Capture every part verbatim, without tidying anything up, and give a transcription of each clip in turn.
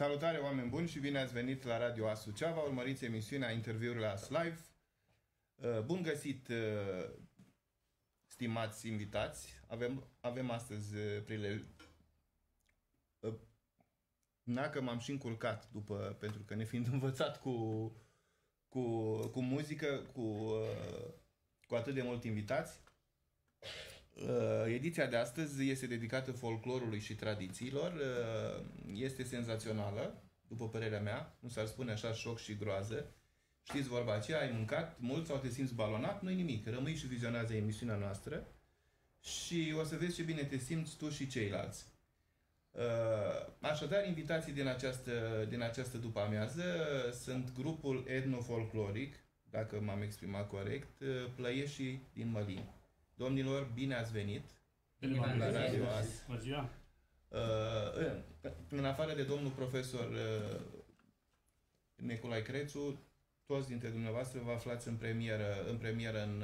Salutare, oameni buni, și bine ați venit la Radio A Suceava. Urmăriți emisiunea Interviurile A S Live. Bun găsit, stimați invitați. Avem, avem astăzi prilej... Dacă m-am și încurcat, după, pentru că ne fiind învățat cu, cu, cu muzică, cu, cu atât de mulți invitați. Ediția de astăzi este dedicată folclorului și tradițiilor. Este senzațională, după părerea mea. Nu s-ar spune așa, șoc și groază. Știți vorba aceea, ai mâncat mult sau te simți balonat? Nu-i nimic, rămâi și vizionează emisiunea noastră și o să vezi ce bine te simți tu și ceilalți. Așadar, invitații din această, din această după-amiază sunt grupul etnofolcloric, dacă m-am exprimat corect, Plăieșii din Mălin. Domnilor, bine ați venit bine la Radio A S. Bună ziua! În afară de domnul profesor Nicolae Crețu, toți dintre dumneavoastră vă aflați în premieră, în, premieră în,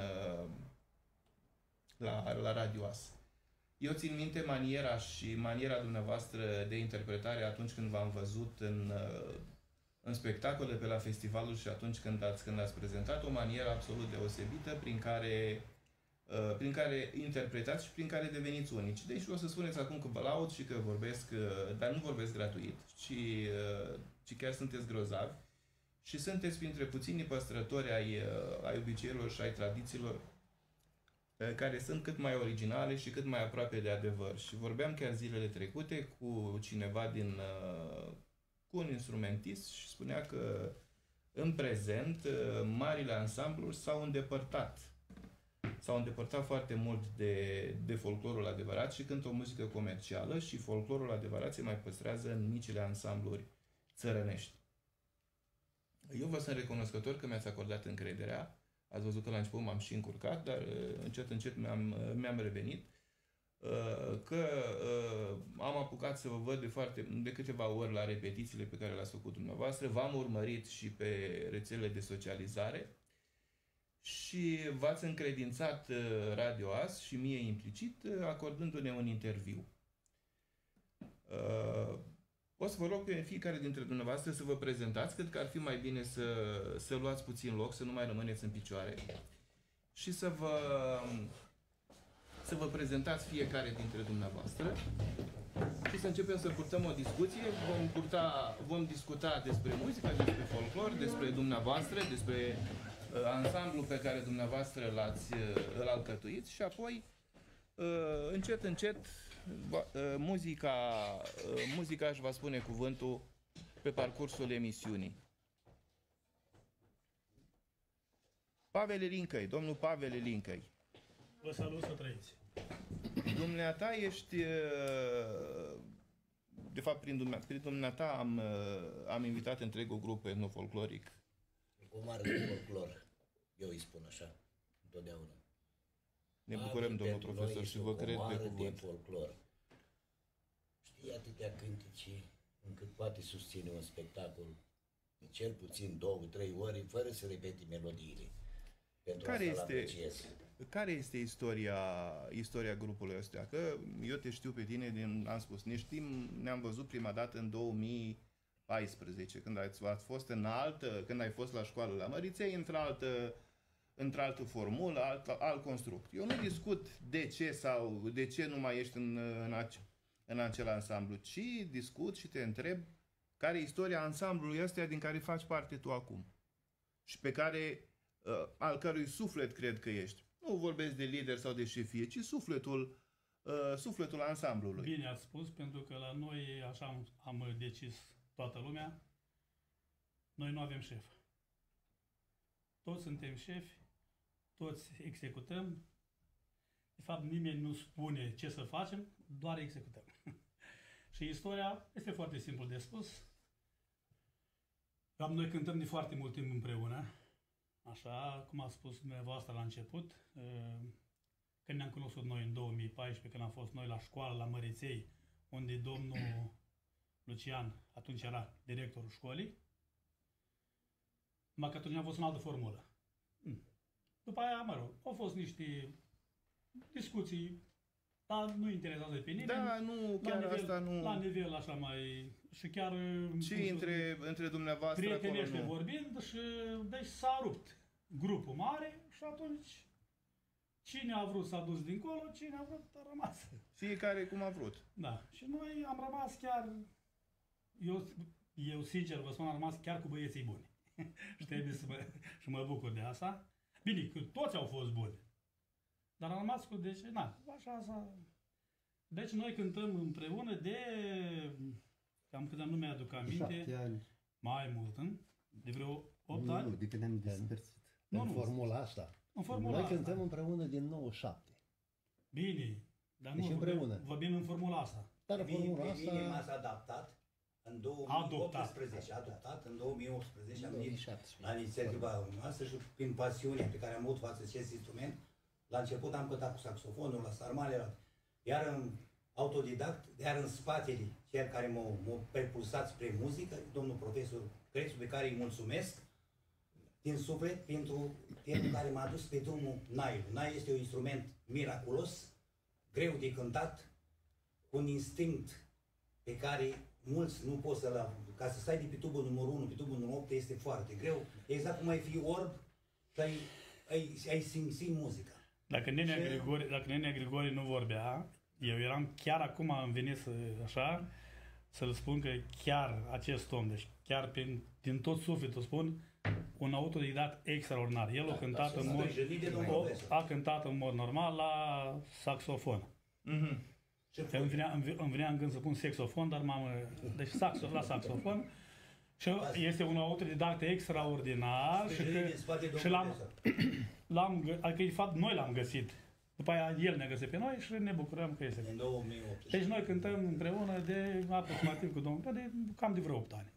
la, la Radio A S. Eu țin minte maniera și maniera dumneavoastră de interpretare atunci când v-am văzut în, în spectacole pe la festivalul și atunci când ați, când ați prezentat, o manieră absolut deosebită prin care prin care interpretați și prin care deveniți unici. Deci o să spuneți acum că vă laud și că vorbesc, dar nu vorbesc gratuit, ci, ci chiar sunteți grozavi și sunteți printre puținii păstrători ai, ai obiceiurilor și ai tradițiilor care sunt cât mai originale și cât mai aproape de adevăr. Și vorbeam chiar zilele trecute cu cineva din, cu un instrumentist și spunea că în prezent marile ansambluri s-au îndepărtat S-au îndepărtat foarte mult de, de folclorul adevărat și cântă o muzică comercială și folclorul adevărat se mai păstrează în micile ansambluri țărănești. Eu vă sunt recunoscător că mi-ați acordat încrederea. Ați văzut că la început m-am și încurcat, dar încet, încet mi-am, mi-am revenit. Că am apucat să vă văd de, foarte, de câteva ori la repetițiile pe care le-ați făcut dumneavoastră. V-am urmărit și pe rețelele de socializare. Și v-ați încredințat Radio A S și mie implicit, acordându-ne un interviu. O să vă rog pe fiecare dintre dumneavoastră să vă prezentați. Cred că ar fi mai bine să, să luați puțin loc, să nu mai rămâneți în picioare și să vă, să vă prezentați fiecare dintre dumneavoastră și să începem să purtăm o discuție. Vom, purta, vom discuta despre muzică, despre folclor, despre dumneavoastră, despre ansamblu pe care dumneavoastră l-ați îl alcătuit și apoi încet, încet muzica, muzica își va spune cuvântul pe parcursul emisiunii. Pavel Lincăi, domnul Pavel Lincăi. Vă salut, să trăiți. Dumneata ești, de fapt prin dumneata, prin dumneata am, am invitat întregul grup etnofolcloric. O mare de folclor, eu îi spun așa, întotdeauna. Ne bucurăm, domnul profesor, și vă cred pe cuvânt. De folclor. Știi atâtea cântece încât poate susține un spectacol de cel puțin două, trei ori, fără să repete melodiile. Pentru care asta este, care este istoria, istoria grupului ăsta? Că eu te știu pe tine, din, am spus, ne știm, ne-am văzut prima dată în două mii paisprezece, când ați, ați fost în altă, când ai fost la școală la Măriței, într-altă într-altă formulă, alt, alt construct. Eu nu discut de ce sau de ce nu mai ești în, în, ace, în acel ansamblu, ci discut și te întreb care e istoria ansamblului ăsta din care faci parte tu acum și pe care, uh, al cărui suflet cred că ești. Nu vorbesc de lider sau de șefie, ci sufletul, uh, sufletul ansamblului. Bine ați spus, pentru că la noi, așa am, am decis toată lumea, noi nu avem șef. Toți suntem șefi, toți executăm. De fapt, nimeni nu spune ce să facem, doar executăm. Și istoria este foarte simplu de spus. Noi cântăm de foarte mult timp împreună. Așa, cum a spus dumneavoastră la început, când ne-am cunoscut noi în două mii paisprezece, când am fost noi la școală, la Măriței, unde domnul Lucian, atunci era directorul școlii, numai că atunci am fost în altă formulă. După aia, mă rog, au fost niște discuții dar nu interesează pe nimeni. Da, nu, chiar la nivel, asta nu... La nivel așa mai... Și chiar... Și între, între dumneavoastră prietenește acolo nu... vorbind și deci s-a rupt grupul mare și atunci cine a vrut s-a dus dincolo, cine a vrut a rămas. Fiecare cum a vrut. Da. Și noi am rămas chiar... Eu, eu sincer vă spun, am rămas chiar cu băieții buni. Și trebuie să mă, și mă bucur de asta. Bine, că toți au fost buni. Dar am rămas cu... Deci, na, așa s-a... Deci noi cântăm împreună de... Cam cât nu mi-aduc aminte. Șapte ani. Mai mult, în? De vreo opt nu, ani? Nu, de când am despărțit. Nu, În nu. formula asta. În formula Noi asta. cântăm împreună din nouăzeci și șapte. Bine. Dar Deci nu, împreună. vorbim, vorbim în formula asta. Dar Pe formula mine, pe mine asta... m-ați adaptat în două mii optsprezece, adoptat în două mii optsprezece, am venit la inițiativa noastră și prin pasiunea pe care am avut față de acest instrument, la început am cântat cu saxofonul, la sarmale, iar în autodidact, iar în spatele cel care m-au m-au perpulsat spre muzică, domnul profesor Crețu, pe care îi mulțumesc din suflet pentru timpul care m-a dus pe drumul naiului. Nai este un instrument miraculos, greu de cântat, cu un instinct pe care mulți nu pot să-l au. Ca să stai de pe tubul numărul unu, pe tubul numărul opt este foarte greu. Exact cum ai fi orb și ai, ai, ai simți muzica. Dacă Nenea, Și- Grigori, dacă Nenea Grigori nu vorbea, eu eram chiar acum am venit să, așa, să-l spun că chiar acest om, deci chiar prin, din tot sufletul spun, un autodidact extraordinar. El a cântat da, în s-a mod, sprijinit de domnul o, profesor. a cântat în mod normal la saxofon. Mhm. Ce Îmi venea, îmi, îmi venea în gând să pun saxofon, dar m-am... Deci saxo, la saxofon. Și este un autodidact extraordinar și, sprijinit că, din spate domnul și l-am, profesor. l-am, gă- adică de fapt noi l-am găsit. După aia el ne-a găsit pe noi și ne bucurăm că este. În două mii optsprezece. Deci noi cântăm împreună de aproximativ cu domnul, de cam de vreo opt ani.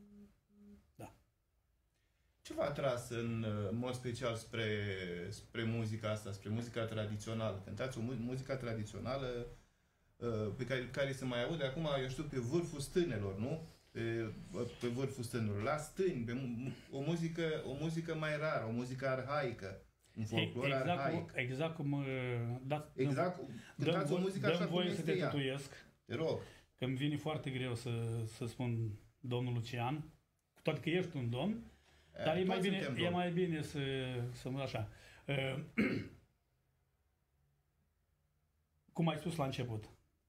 Ce v-a atras în uh, mod special spre, spre muzica asta, spre muzica tradițională? Cântați o mu- muzica tradițională uh, pe care, care se mai aude acum, eu știu, pe vârful stânelor, nu? Pe, pe vârful stânelor, la stâni, pe mu- o muzică, o muzică mai rară, o muzică arhaică, un folclor Exact arhaic. cum, exact cum uh, dați, Exact, dăm, cântați o vo- muzică dăm așa cum voie să este te ea. tutuiesc, Te rog. că îmi vine foarte greu să, să spun domnul Lucian, cu toate că ești un domn, dar e mai, Toți bine, suntem e domni. mai bine să, să mă așa. Uh, cum ai spus la început,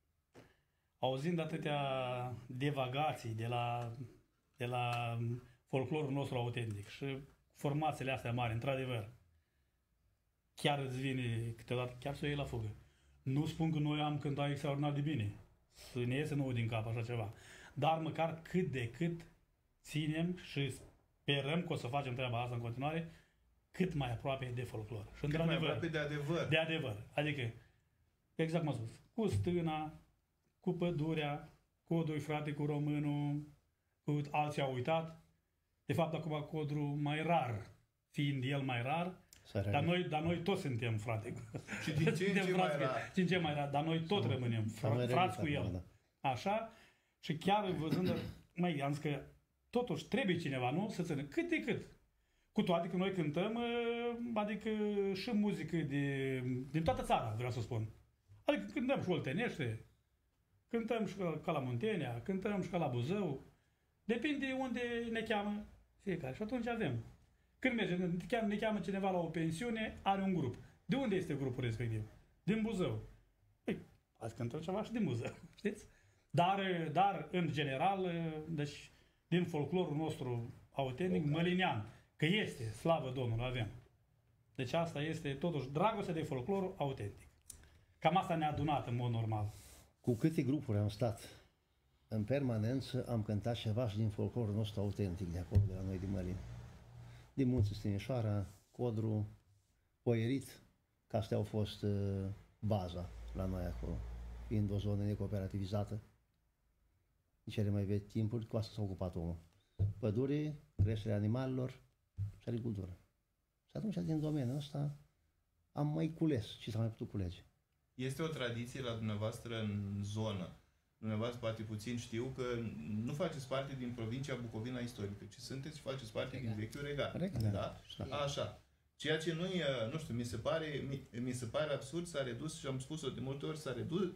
auzind atâtea devagații de la, de la folclorul nostru autentic și formațiile astea mari, într-adevăr, chiar îți vine câteodată, chiar să o iei la fugă. Nu spun că noi am cântat extraordinar de bine, să ne iese nouă din cap așa ceva, dar măcar cât de cât ținem și sperăm că o să facem treaba asta în continuare cât mai aproape de folclor. Și Cât mai aproape de adevăr. de adevăr. Adică, exact cum am spus, cu stâna, cu pădurea, cu doi frate, cu românul, cu alții au uitat. De fapt, acum codru mai rar, fiind el mai rar, dar noi, dar noi toți suntem frate. Și din ce în Suntem ce mai frați, rar. din ce mai rar, dar noi tot rămânem fra, frați cu el. Așa? Și chiar văzând, mai am zis că totuși trebuie cineva, nu? Să țină cât de cât. Cu toate că noi cântăm, adică și muzică de, din toată țara, vreau să spun. Adică cântăm și oltenește, cântăm și ca la Muntenia, cântăm și ca la Buzău. Depinde de unde ne cheamă fiecare. Și atunci avem. Când mergem, ne cheamă, ne cheamă cineva la o pensiune, are un grup. De unde este grupul respectiv? Din Buzău. Păi, azi cântăm ceva și din Buzău, știți? Dar, dar, în general, deci, din folclorul nostru autentic, mălinean, că este, slavă Domnului, avem. Deci asta este, totuși, dragostea de folclorul autentic. Cam asta ne-a adunat în mod normal. Cu câte grupuri am stat în permanență, am cântat ceva și din folclorul nostru autentic de acolo, de la noi, din Mălin. Din Munții Stinișoara, Codru, Poierit, că astea au fost uh, baza la noi acolo, fiind o zonă necooperativizată. În cele mai vechi timpuri, cu asta s-a ocupat omul. Pădure, creșterea animalelor și agricultură. Și atunci, din domeniul ăsta, am mai cules ce s-a mai putut culege. Este o tradiție la dumneavoastră în zonă. Dumneavoastră poate puțin știu că nu faceți parte din provincia Bucovina istorică, ci sunteți și faceți parte Regat. din vechiul regat. Regat, Da? da. Așa. Ceea ce nu e, nu știu, mi se pare, mi, mi se pare absurd, s-a redus și am spus-o de multe ori, s-a redus,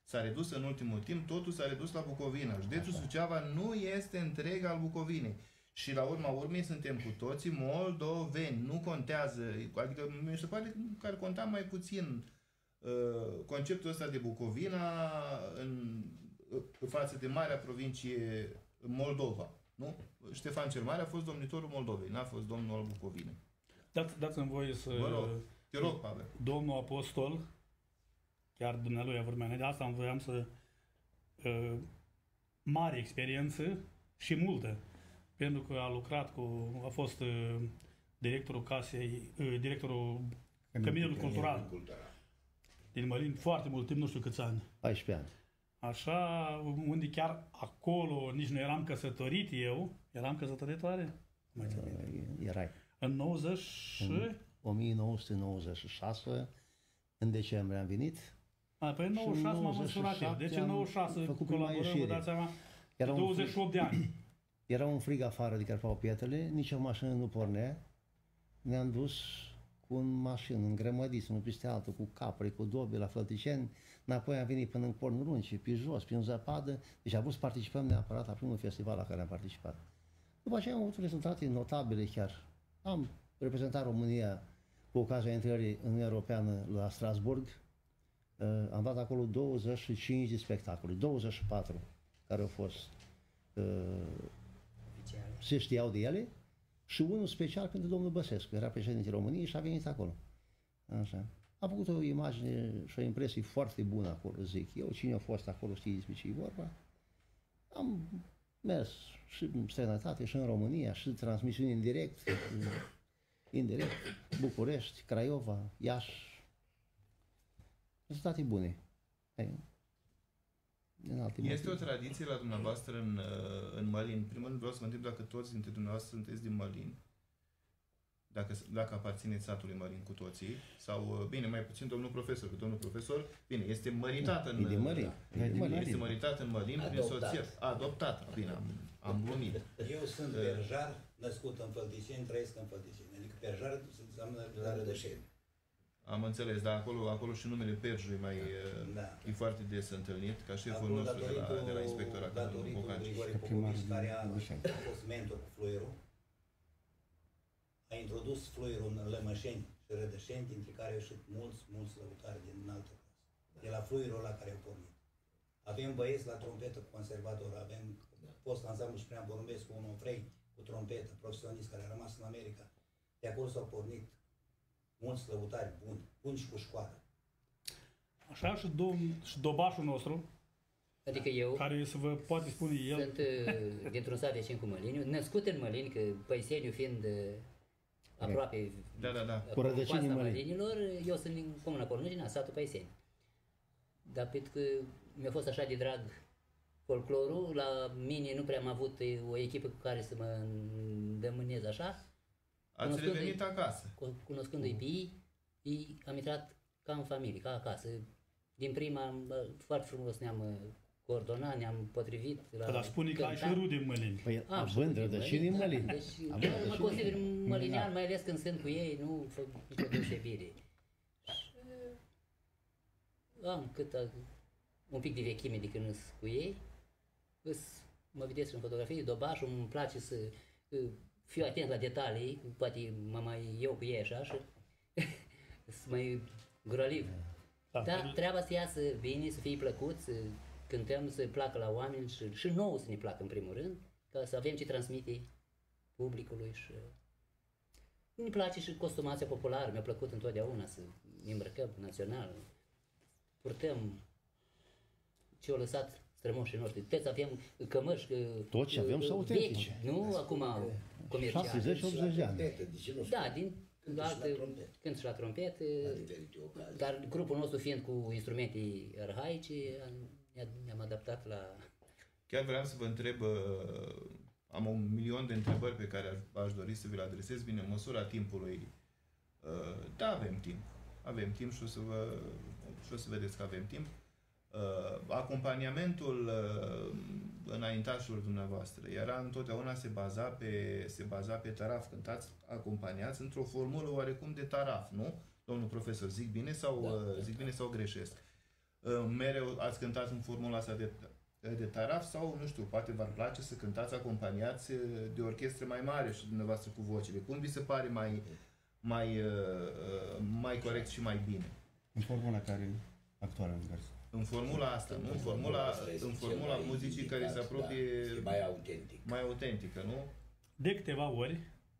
S-a redus în ultimul timp, totul s-a redus la Bucovina. Județul Suceava nu este întreg al Bucovinei. Și la urma urmei suntem cu toții moldoveni. Nu contează, adică mi se pare că ar conta mai puțin uh, conceptul ăsta de Bucovina în, în față de marea provincie Moldova. Nu? Ștefan cel Mare a fost domnitorul Moldovei, n-a fost domnul al Bucovinei. Dați, dați-mi voie să... Vă rog, te rog, Pavel. Domnul apostol, chiar dumnealui a vorbit, de asta voiam să... Uh, mare experiență și multă, pentru că a lucrat cu... a fost uh, directorul casei, uh, directorul Căminului Cultural din Mălin, foarte mult timp, nu știu câți ani. paisprezece ani. Așa, unde chiar acolo nici nu eram căsătorit eu, eram căsătorit oare? Mai țin minte. Erai. În nouăzeci În o mie nouă sute nouăzeci și șase, în decembrie am venit. A, păi în nouăzeci și șase m-am măsurat eu. Deci în nouăzeci și șase colaborăm, vă dați seama, Era douăzeci și opt de ani. Era un frig afară de cărpau pietrele, nici o mașină nu pornea. Ne-am dus cu un mașină, îngrămădiți, unul peste altul, cu capre, cu dobe la Flăticeni. Înapoi am venit până în Porn Runci, pe jos, prin zăpadă. Deci am vrut să participăm neapărat la primul festival la care am participat. După aceea am avut rezultate notabile chiar. Am reprezentat România cu ocazia intrării în Uniunea Europeană la Strasburg. Am dat acolo douăzeci și cinci de spectacole, douăzeci și patru care au fost se știau de ele și unul special pentru domnul Băsescu, era președintele României și a venit acolo. Așa. A făcut o imagine și o impresie foarte bună acolo, zic eu. Cine a fost acolo știe despre ce e vorba. Am mers și în străinătate și în România și transmisiuni în direct, indirect, București, Craiova, Iași. Rezultate bune. Este o tradiție la dumneavoastră în, în Mălin. În primul rând vreau să vă întreb dacă toți dintre dumneavoastră sunteți din Mălin. Dacă, dacă aparțineți satului Mălin cu toții. Sau, bine, mai puțin domnul profesor. Că domnul profesor, bine, este măritat în... E din Mălin. Este măritat în Mălin prin soție. Adoptat. Bine, am, am glumit. Eu sunt perjar, născut în Fălticeni, trăiesc în Fălticeni. Adică perjar înseamnă la Rădășeni. Am înțeles, dar acolo, acolo și numele Perju e, mai, da. e foarte des întâlnit, ca șeful acolo, nostru de la, de la inspectorat. Datorită Grigore Popovici, care a, a fost mentor cu fluierul, a introdus fluierul în Lămășeni și Rădășeni, dintre care au ieșit mulți, mulți lăutari din înaltă clasă. De la fluierul ăla care au pornit. Avem băieți la trompetă cu conservator, avem post ansamblu Ciprian Porumbescu, un Ofrei cu trompetă, profesionist care a rămas în America. De acolo s-au pornit mulți lăutari buni, buni și cu școală. Așa și, domn, și dobașul nostru, adică eu, care să vă poate spune el... Sunt uh, dintr-un sat vecin cu Măliniu, născut în Mălini, că Păiseniu fiind uh, aproape da, da, da. cu rădăcinii Mălinilor, eu sunt din comuna Cornugina, satul Păiseniu. Dar pentru că mi-a fost așa de drag folclorul, la mine nu prea am avut o echipă cu care să mă îndemânez așa. Ați revenit acasă. Cunoscându-i pe ei, am intrat ca în familie, ca acasă. Din prima, foarte frumos ne-am coordonat, ne-am potrivit. La dar spune că ai și rude în Mălini. Păi, având rădăcini în Mălini. Deci, mă consider mălinian, mai ales când sunt cu ei, nu fac nicio deosebire. Am cât un pic de vechime de când sunt cu ei. Mă vedeți în fotografii, dobașul, îmi place să fiu atent la detalii, poate mă mai eu cu ei așa și să mai grăliv. Da, dar treaba să iasă bine, să fie plăcut, să cântăm, să placă la oameni și, și nouă să ne placă în primul rând, ca să avem ce transmite publicului și... Ne place și costumația populară, mi-a plăcut întotdeauna să ne îmbrăcăm național, purtăm ce au lăsat strămoșii noștri. Toți avem cămăși tot ce avem sunt autentice. Nu acum comerciale. șaptezeci optzeci de ani. Da, din alte, cânt și la trompete, dar grupul nostru fiind cu instrumente arhaice, ne-am adaptat la... Chiar vreau să vă întreb, am un milion de întrebări pe care aș dori să vi le adresez, bine, în măsura timpului. Da, avem timp. Avem timp și o să, vă, și o să vedeți că avem timp. Uh, acompaniamentul uh, înaintașilor dumneavoastră era întotdeauna se baza pe, se baza pe taraf. Cântați acompaniați într-o formulă oarecum de taraf, nu? Domnul profesor, zic bine sau, da, uh, zic bine sau greșesc? mereu ați cântat în formula asta de, de taraf sau, nu știu, poate v-ar place să cântați acompaniați de orchestre mai mari și dumneavoastră cu vocile. Cum vi se pare mai, mai, mai corect și mai bine? În formula care actuală în care În formula asta, nu? În formula, în formula muzicii care se apropie da, mai autentic. Mai autentică, nu? De câteva ori,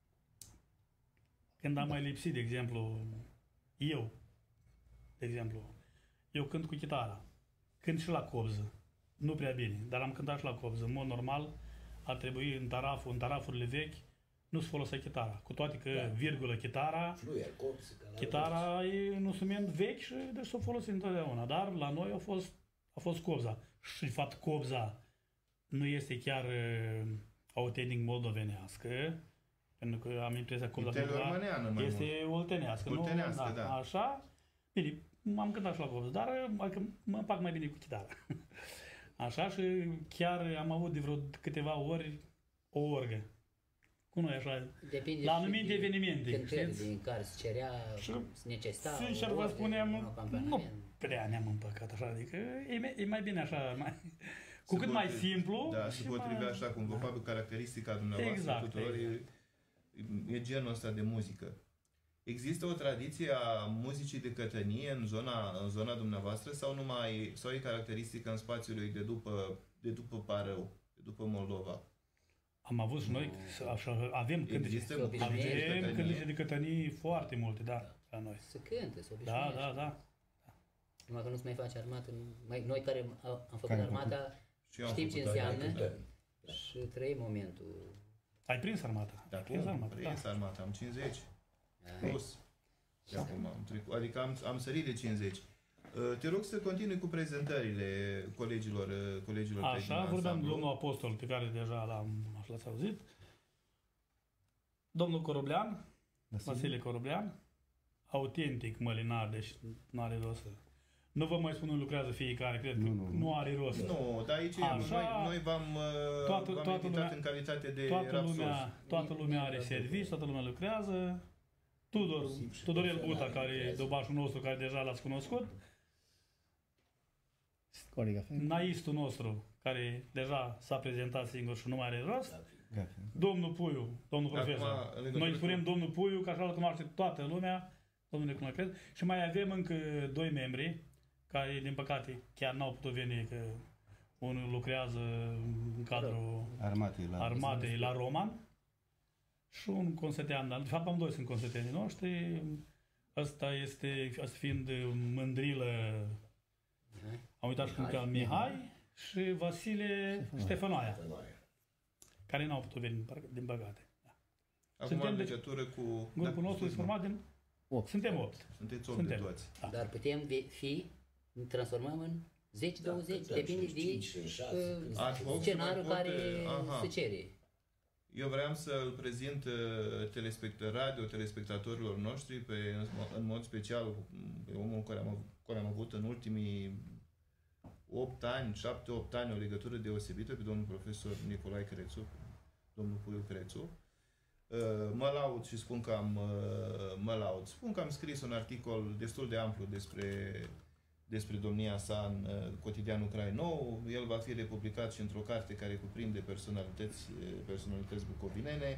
când am mai lipsit, de exemplu, eu, de exemplu, eu cânt cu chitara, cânt și la cobză, nu prea bine, dar am cântat și la cobză. În mod normal, ar trebui în taraful, în tarafurile vechi, nu se folosea chitara. Cu toate că, da. virgulă, chitara, chitara e un instrument vechi și deci s-o folosim întotdeauna. Dar la noi a fost, a fost cobza. Și de fapt cobza nu este chiar uh, autentic moldovenească, pentru că am impresia că cobza este oltenească. Oltenească, nu? Da. da. Așa, bine, m-am cântat și la cobză, dar mă fac mai bine cu chitara. Așa, și chiar am avut de vreo câteva ori o orgă. Cu noi așa, depinde la anumite evenimente. Cântări din care se cerea, se necesita. Sincer vă spunem, nu prea ne-am împăcat așa, adică e, e mai bine așa, mai, cu cât mai simplu. Da, se potrive mai, așa cum, probabil caracteristica dumneavoastră exact, tuturor exact. E, e genul ăsta de muzică. Există o tradiție a muzicii de cătănie în zona, în zona dumneavoastră sau numai, sau e caracteristică în spațiul de după, de după Parău, de după Moldova? Am avut și noi, așa, avem cântece, avem cântece de cătănii foarte multe, da, la noi. Se cântă, se Da, obișnuiește. da, da. Numai că nu se mai face armată. Mai, noi care am făcut care armata, știm ce înseamnă și trăim momentul. Ai prins armata? Da, Ai prins armata, prins da. armata, am cincizeci. Plus. De acum am trecut, adică am, am sărit de cincizeci. Te rog să continui cu prezentările colegilor, colegilor tăi din Așa, vorbeam ansamblu. domnul apostol pe care deja l-am, așa l-ați auzit. Domnul Coroblean, Vasile Coroblean, autentic mălinar, deci nu are rost să... Nu vă mai spun unde lucrează fiecare, cred că nu, nu, nu are rost. Nu, dar aici așa, noi, noi v-am, toată, v-am toată invitat lumea, în calitate de toată rapsos. lumea, toată lumea are serviciu, toată lumea lucrează. Tudor, Tudorel Buta, care e dobașul nostru, care deja l-ați cunoscut. Naistul nostru, care deja s-a prezentat singur și nu mai are rost. Domnul Puiu, domnul profesor. Acum, noi spunem domnul Puiu, că așa îl cunoaște toată lumea, domnul Necunoștet. Și mai avem încă doi membri, care din păcate chiar n-au putut veni, că unul lucrează în cadrul armatei la, armatei la Roman și un consătean, de fapt am doi sunt consătenii noștri. Ăsta este, asta fiind Mândrilă, am uitat cum cheamă, Mihai și Vasile Ștefănoaia, care n-au putut veni, din păcate. Acum Suntem în legătură cu... Grupul da, nostru este format din... opt. Suntem opt. Sunteți opt de toți. Da. Dar putem fi, ne transformăm în zece douăzeci, da, depinde de uh, scenariul care aha. se cere. Eu vreau să-l prezint telespect- radio telespectatorilor noștri pe, în mod special pe omul care am, care am avut în ultimii opt ani, șapte opt ani o legătură deosebită pe domnul profesor Nicolae Crețu, domnul Puiu Crețu. Mă laud și spun că am mă laud. Spun că am scris un articol destul de amplu despre despre domnia sa în cotidianul Crai Nou. El va fi republicat și într-o carte care cuprinde personalități, personalități bucovinene.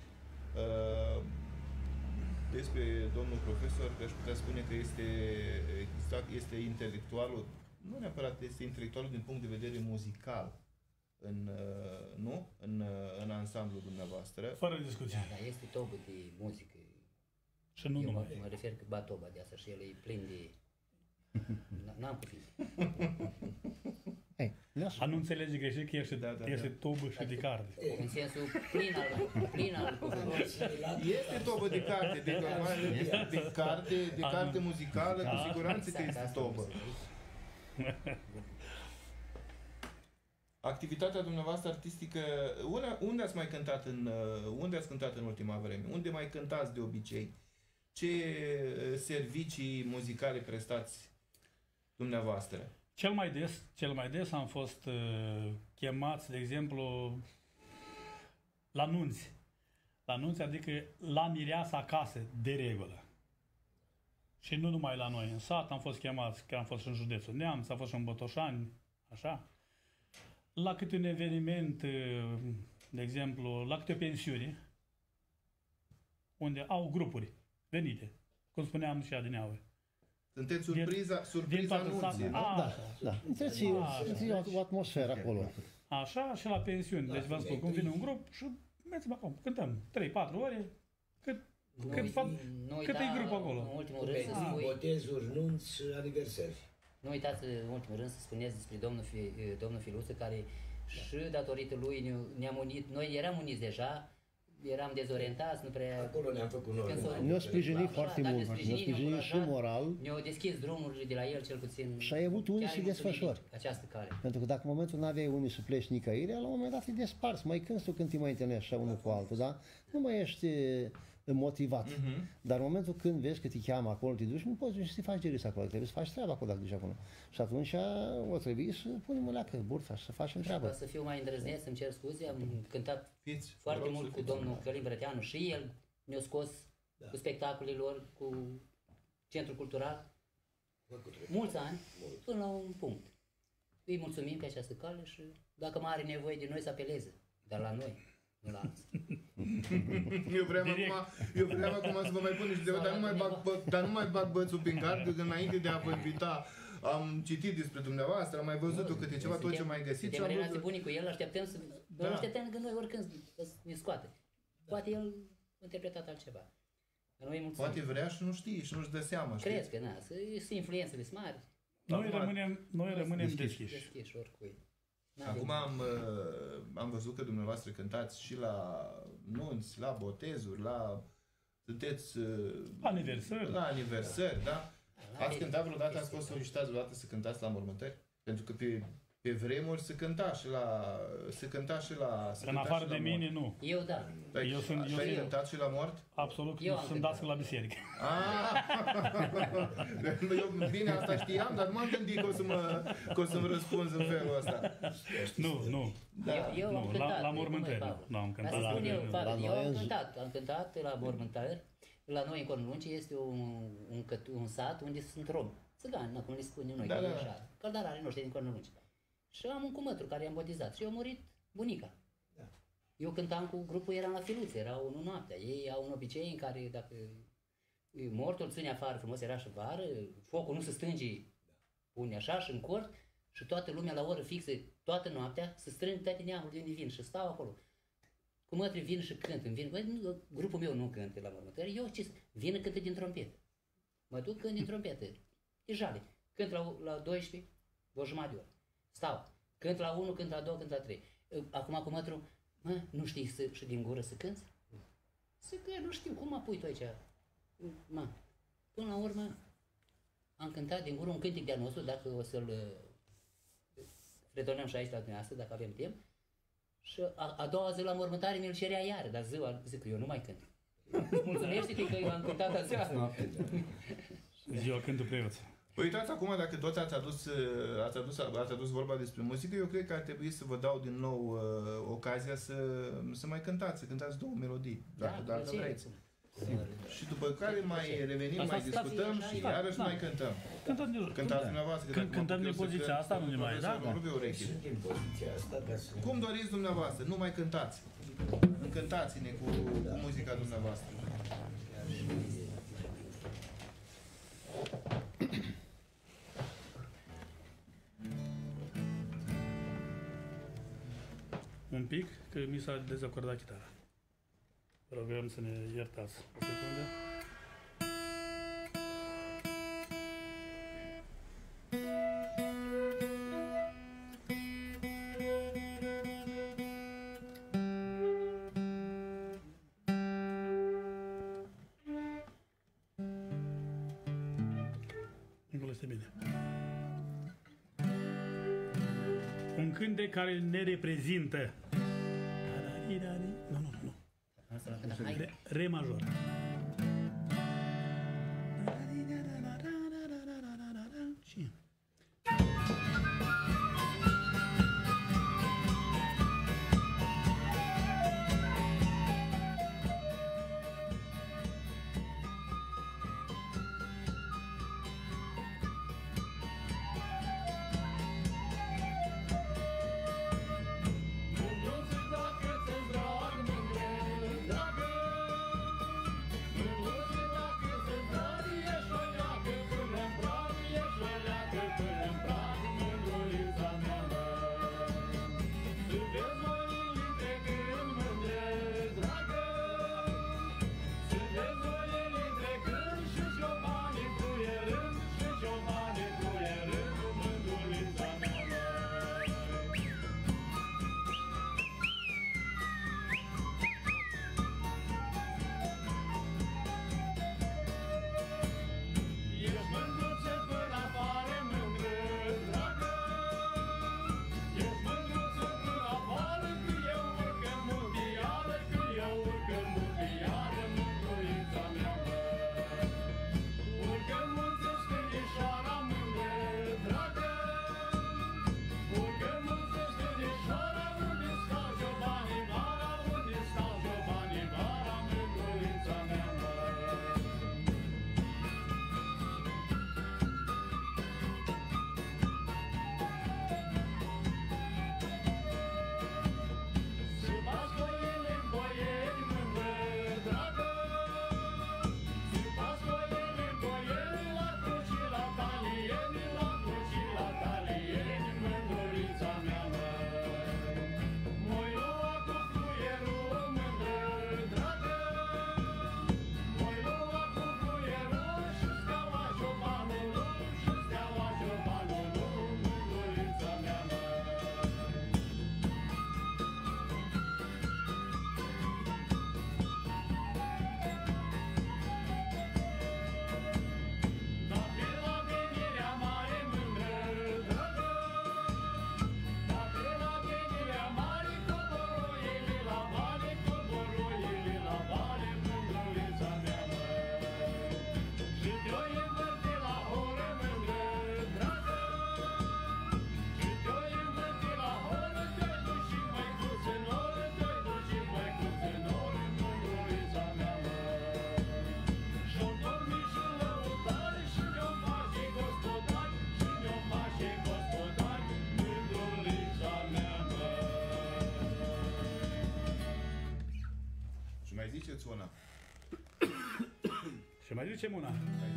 Despre domnul profesor, aș putea spune că este, este intelectualul, nu neapărat este intelectualul din punct de vedere muzical, în, nu? În, în ansamblul dumneavoastră. Fără discuție. Da, este tobă de muzică. Și nu Eu numai. Mă, mă refer că ba toba de asta și el e plin de... N-am cuvinte. Hey, a nu înțelege greșit că este, da, da, este tobă și de carte. În sensul plin al, plin al cuvântului. Este tobă de carte, de, de, de carte, de carte muzicală, cu siguranță că este tobă. Activitatea dumneavoastră artistică, unde ați mai cântat în, unde ați cântat în ultima vreme? Unde mai cântați de obicei? Ce servicii muzicale prestați dumneavoastră? Cel mai des, cel mai des am fost uh, chemați, de exemplu, la nunți. La nunți, adică la mireasa acasă, de regulă. Și nu numai la noi, în sat am fost chemați, că am fost și în județul Neamț, am fost și în Botoșani, așa. La câte un eveniment, de exemplu, la câte o pensiune, unde au grupuri venite, cum spuneam și adineauri. Sunteți surpriza, surpriza anunții. Da, da, da. Întreți o atmosferă acolo. Așa, și la pensiuni. Deci v-am spus, cum vine un grup și mergem acolo, cântăm trei patru ore, cât, cât, fac, cât da, e grup acolo. În ultimul rând să spui... Botezuri, nunți, aniversări. Nu uitați, în ultimul rând, să spuneți despre domnul, Fi, domnul Filuță, care și datorită lui ne-am unit. Noi eram uniți deja, eram dezorientați, nu prea... Acolo ne-am făcut noi. Ne-a sprijinit foarte mult, ne-a sprijinit și moral. Ne-au deschis drumurile de la el, cel puțin. Și ai avut unii să desfășori. Această cale. Pentru că dacă în momentul nu aveai unii să pleci nicăieri, la un moment dat te desparți. Mai când tu când te mai întâlnești așa unul cu altul, da? Nu mai ești motivat. Uh-huh. Dar în momentul când vezi că te cheamă acolo, te duci, nu poți să te faci geris acolo, trebuie să faci treaba acolo dacă duci acolo. Și atunci o trebuie să punem o leacă burta și să facem treaba. Ca să fiu mai îndrăzneț, să-mi cer scuze, am cântat Fiți, foarte mult cu domnul Călim Brăteanu și el ne-a scos da. cu spectacolele lor, cu Centrul Cultural, mulți ani, Mult. până la un punct. Îi mulțumim pe această cale și dacă mai are nevoie de noi să apeleze, dar la noi. Nu la eu vreau acum, eu vreau acum să vă mai pun niște dar nu mai bag, bă, dar nu mai bag bățul prin card, că înainte de a vă invita am citit despre dumneavoastră, am mai văzut-o câte ceva, tot ce mai găsit. Suntem relații bune cu el, așteptăm să... Da. Așteptăm lângă noi oricând să ne scoate. Poate el a interpretat altceva. Noi poate vrea și nu știe și nu-și dă seama. Crezi că, na, sunt influențele mari. Noi rămânem, noi rămânem deschiși. Deschiși oricui. Acum am, am văzut că dumneavoastră cântați și la nunți, la botezuri, la... sunteți... Aniversări. La aniversări, da? Ați cântat vreodată, ați fost solicitați vreodată să cântați la mormântări? Pentru că pe, pe vremuri se cânta și la... se cânta și la... În afară de mine, nu. Eu da. Păi, eu sunt... Eu ai cântat și la mort? Absolut, eu sunt dască la biserică. Eu bine asta știam, dar nu m-am gândit că o să mă, că o să-mi răspunzi în felul ăsta. Nu, nu. Da. Eu, eu nu, am cântat. La, la mormântări, nu. Nu am cântat. La, eu, la, la eu am cântat. Am cântat la mormântări. La noi în Cornulunci este un, un, un sat unde sunt romi. Țigani, cum le spunem noi, da, da. așa. Căldarare noștri din Cornulunci. Și am un cumătru care i-am botezat și eu a murit bunica. Da. Eu cântam cu grupul, eram la Filuțe, era unul noaptea. Ei au un obicei în care dacă mortul ține afară, frumos era și vară, focul nu se stânge, pune așa și în cort și toată lumea la oră fixă, toată noaptea, se strâng toate neamul de unde vin și stau acolo. Cumătrii vin și cânt, îmi vin, băi, grupul meu nu cântă la mormântări, eu ce vin cântă din trompetă. Mă duc cânt din trompetă, e jale. Cânt la, la doisprezece, o jumătate de oră. Stau. Cânt la unu, cânt la doi, cânt la trei. Acum cu mătru, mă, nu știi să, și din gură să cânți? Zic că nu știu, cum mă pui tu aici? Mă, până la urmă am cântat din gură un cântec de-al nostru, dacă o să-l retornăm și aici la dumneavoastră, dacă avem timp. Și a, a doua zi la mormântare mi-l cerea iară, dar ziua, zic că eu nu mai cânt. Mulțumește-te că eu am cântat aseară. Ziua cântul preoți. Păi uitați acum, dacă tot ați adus, ați, adus, ați adus vorba despre muzică, eu cred că ar trebui să vă dau din nou uh, ocazia să, să mai cântați, să cântați două melodii, dacă, da, dacă vreți. Și după care mai revenim, mai discutăm și iarăși mai cântăm. Cântați dumneavoastră. Cântăm din poziția asta, nu ne mai, da? Cum doriți dumneavoastră, nu mai cântați. Încântați-ne cu, cu muzica dumneavoastră. Un pic, că mi s-a dezacordat chitara. Rogăm să ne iertați o secundă. Acolo este bine. Un cântec care ne reprezintă. Nu, nu, nu. Re, re major. Și zicem una.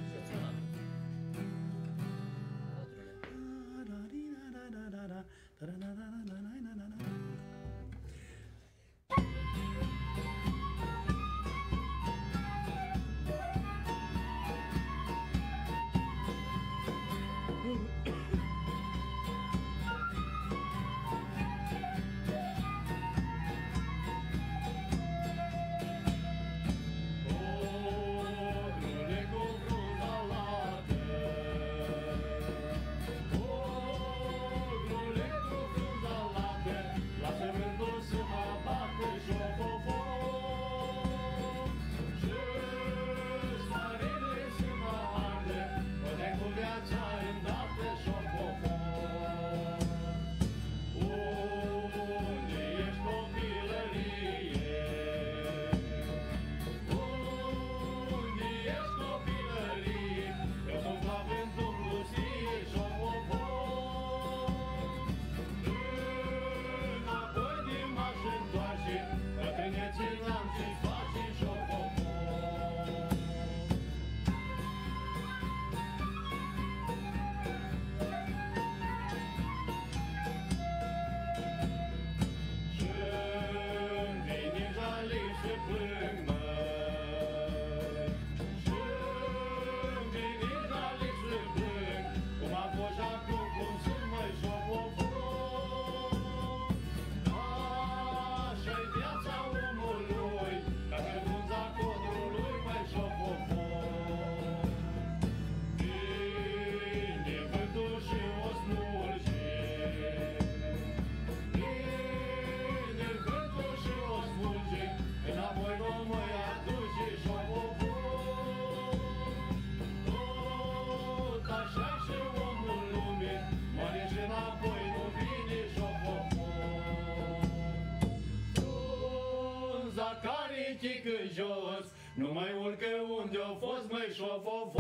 Jos, nu mai urcă unde a fost, măi, șofofo.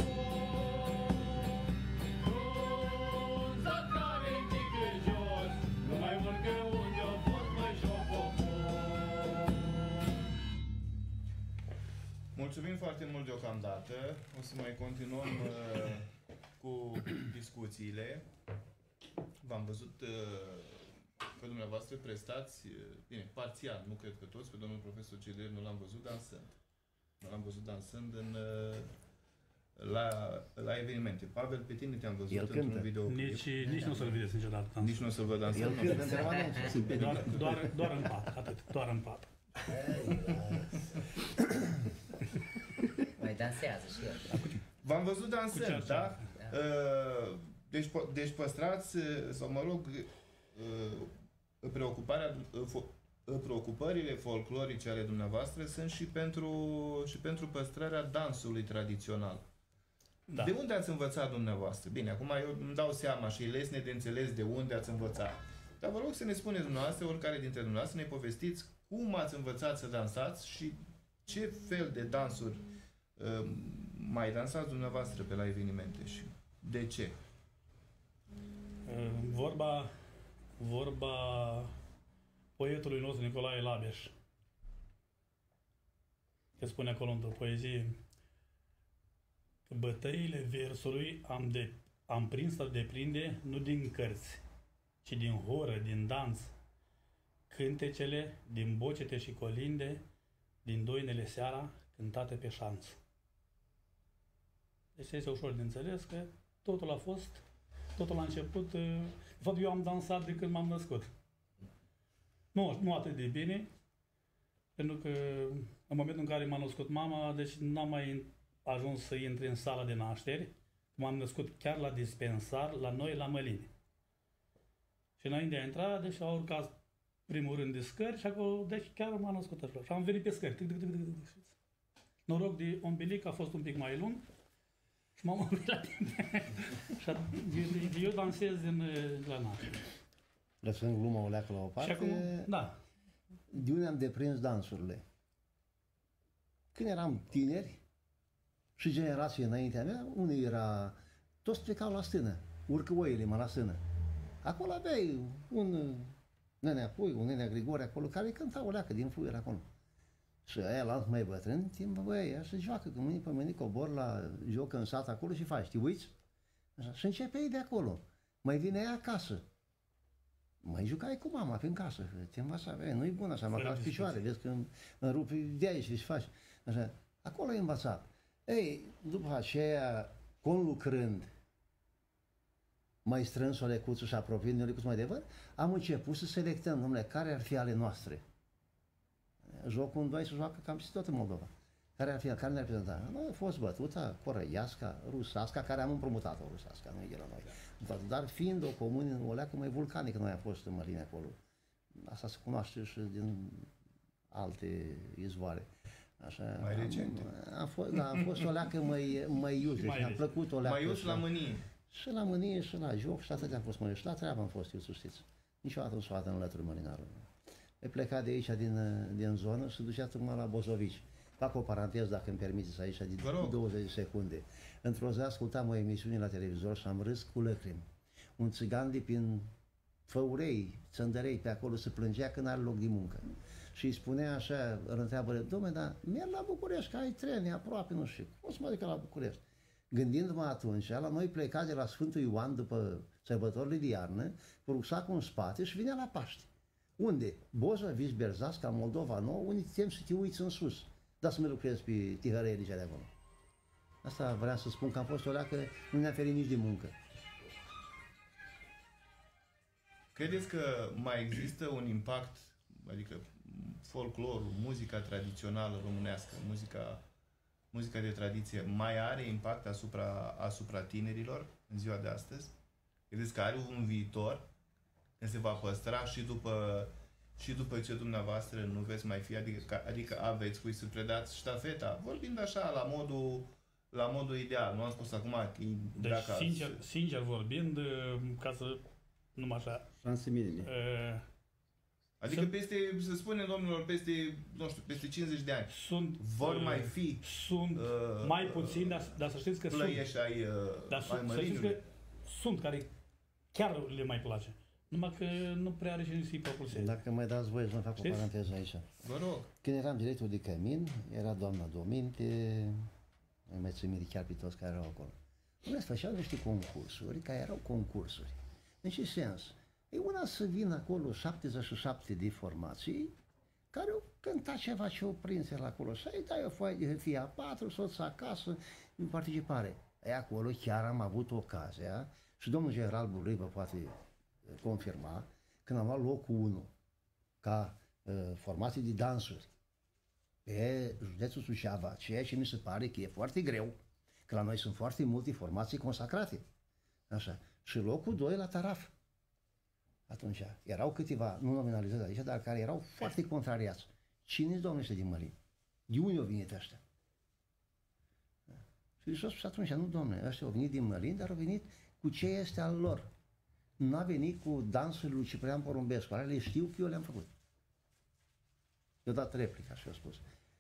Zacare tică jos, nu mai urcă unde a fost, măi, șofofo. Mulțumim foarte mult deocamdată. O să mai continuăm uh, cu discuțiile. V-am văzut uh, că dumneavoastră prestați, bine, parțial, nu cred că toți, pe domnul profesor Ceder nu l-am văzut dansând. Nu l-am văzut dansând în, la, la evenimente. Pavel, pe tine te-am văzut El într-un cântă. video. Nici, nici nu o să-l vedeți niciodată dansând. Nici nu o să-l văd dansând. El cântă în permanență. Doar, doar, doar în pat, atât, doar în pat. Mai dansează și el. V-am văzut dansând, da? Da. Uh, Deci, deci păstrați, sau mă rog, preocuparea, preocupările folclorice ale dumneavoastră sunt și pentru, și pentru păstrarea dansului tradițional. Da. De unde ați învățat dumneavoastră? Bine, acum eu îmi dau seama și e lesne de înțeles de unde ați învățat. Dar vă rog să ne spuneți dumneavoastră, oricare dintre dumneavoastră, ne povestiți cum ați învățat să dansați și ce fel de dansuri uh, mai dansați dumneavoastră pe la evenimente și de ce? Vorba, vorba poetului nostru Nicolae Labeș, că spune acolo într-o poezie: bătăile versului am, de, am prins să deprinde nu din cărți, ci din horă, din dans, cântecele din bocete și colinde, din doinele seara cântate pe șanț. Deci este ușor de înțeles că totul a fost, totul a început, de fapt eu am dansat de când m-am născut. Nu, nu atât de bine, pentru că în momentul în care m-a născut mama, deci n-am mai ajuns să intri în sala de nașteri. M-am născut chiar la dispensar, la noi, la Măline. Și înainte de a intra, deci au urcat primul rând de scări și acolo, deci chiar m-am născut așa. Și am venit pe scări. Tic, tic, tic, tic, tic. Noroc de ombilic a fost un pic mai lung și m-am umbilat. Și eu dansez din la naștere. Lăsând gluma o leacă la o parte, Și acum, da. de unde am deprins dansurile? Când eram tineri și generația înaintea mea, unde era, toți plecau la stână, urcă oile mă la stână. Acolo aveai un Nenea Pui, un Nenea Grigore acolo, care cânta o leacă din fluier acolo. Și aia la mai bătrân, timp, băi, ea se joacă, că mâine pe mâine cobor la joc în sat acolo și faci, te uiți? Așa. Și începe ei de acolo. Mai vine ea acasă. Mai jucai cu mama prin casă, te învața, nu-i bun așa, mă cazi picioare, vezi că îmi, îmi rupi de aici și faci. Așa. Acolo e învățat. Ei, după aceea, conlucrând, mai strâns o lecuță și apropiind de o lecuță mai departe, am început să selectăm, domnule, care ar fi ale noastre. Jocul în doi se joacă cam și tot în Moldova. Care ar fi, care ne-ar prezenta? Noi a fost bătuta, corăiasca, ruseasca, care am împrumutat-o ruseasca, nu e de la noi. Dar fiind o comună, o leacă mai vulcanică, noi am fost în Măline acolo. Asta se cunoaște și din alte izvoare. Așa, mai recente. Am, am, fost, da, am fost o leacă mai, mai iute și mi-a plăcut o leacă. Mai iute la mânie. Și la mânie și la joc și atâtea am fost mai și la treabă am fost, eu să știți. Niciodată nu s-o dată în lături mălinarul. E plecat de aici, din, din zonă, și ducea tocmai la Bozovici. Fac o paranteză, dacă îmi permiteți, aici, din douăzeci de secunde. Într-o zi ascultam o emisiune la televizor și am râs cu lacrimi. Un țigan de prin Făurei, Țăndărei, pe acolo se plângea că n-are loc de muncă. Și îi spunea așa, îl întreabă, dom'le, dar merg la București, că ai treni aproape, nu știu. Cum să mă duc la București? Gândindu-mă atunci, la noi pleca de la Sfântul Ioan după sărbătorile de iarnă, cu rucsacul în spate și vinea la Paște. Unde? Bozovici, Berzasca, Moldova Nouă, unde tem să te uiți în sus. Dar să mă lucrez pe tihăreile de acolo. Asta vreau să spun, că am fost o leacă, nu ne-a ferit nici de muncă. Credeți că mai există un impact, adică folclorul, muzica tradițională românească, muzica, muzica de tradiție, mai are impact asupra, asupra tinerilor în ziua de astăzi? Credeți că are un viitor? Că se va păstra și după, și după ce dumneavoastră nu veți mai fi, adică, adică aveți cui să predați ștafeta, vorbind așa, la modul, la modul ideal. Nu am spus acum că deci, dacă sincer, ați... sincer vorbind, ca să, numai așa... Șanse minime. Uh, Adică peste, să spunem domnilor, peste, nu știu, peste cincizeci de ani, sunt, vor uh, mai fi... Sunt uh, mai puțini, dar, dar să știți că sunt... ai, uh, dar ai să știți că sunt care chiar le mai place. Numai că nu prea are cine să-i propulseze. Dacă mai dați voie să mă fac o paranteză aici. Vă rog. Când eram director de cămin, era doamna Dominte, nu mai țin minte chiar pe toți care erau acolo. Unii făceau niște concursuri, care erau concursuri. În ce sens? E una să vină acolo șaptezeci și șapte de formații, care au cântat ceva ce au prins el acolo. Și îi dai o foaie de hârtie a patru, soț acasă, în participare. E acolo chiar am avut ocazia, și domnul general Burlei vă poate confirma, când am luat locul unu ca uh, formație de dansuri pe județul Suceava, ceea ce mi se pare că e foarte greu, că la noi sunt foarte multe formații consacrate. Așa. Și locul doi la Taraf. Atunci erau câteva, nu nominalizați aici, dar care erau foarte contrariați. Cine-s domnul ăștia din Mălin? De unde au venit ăștia? Și s-a spus atunci, nu domnule, ăștia au venit din Mălin, dar au venit cu ce este al lor. N-a venit cu dansul lui Ciprian Porumbescu, ale le știu că eu le-am făcut. Eu dat replica și eu spus.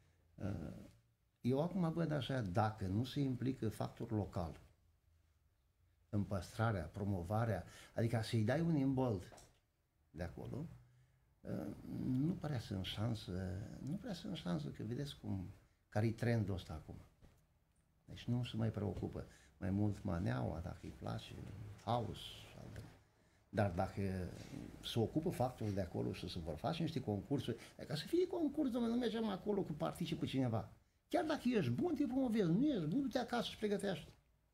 Eu acum văd așa, dacă nu se implică factorul local în păstrarea, promovarea, adică să-i dai un imbold de acolo, nu prea sunt șansă, nu prea sunt șansă, că vedeți cum, care-i trendul ăsta acum. Deci nu se mai preocupă mai mult maneaua, dacă îi place, house, dar dacă se ocupă factorul de acolo și se vor face niște concursuri, ca să fie concurs, domnule, nu mergem acolo cu participă cineva. Chiar dacă ești bun, te promovezi, nu ești bun, du-te acasă și pregătește.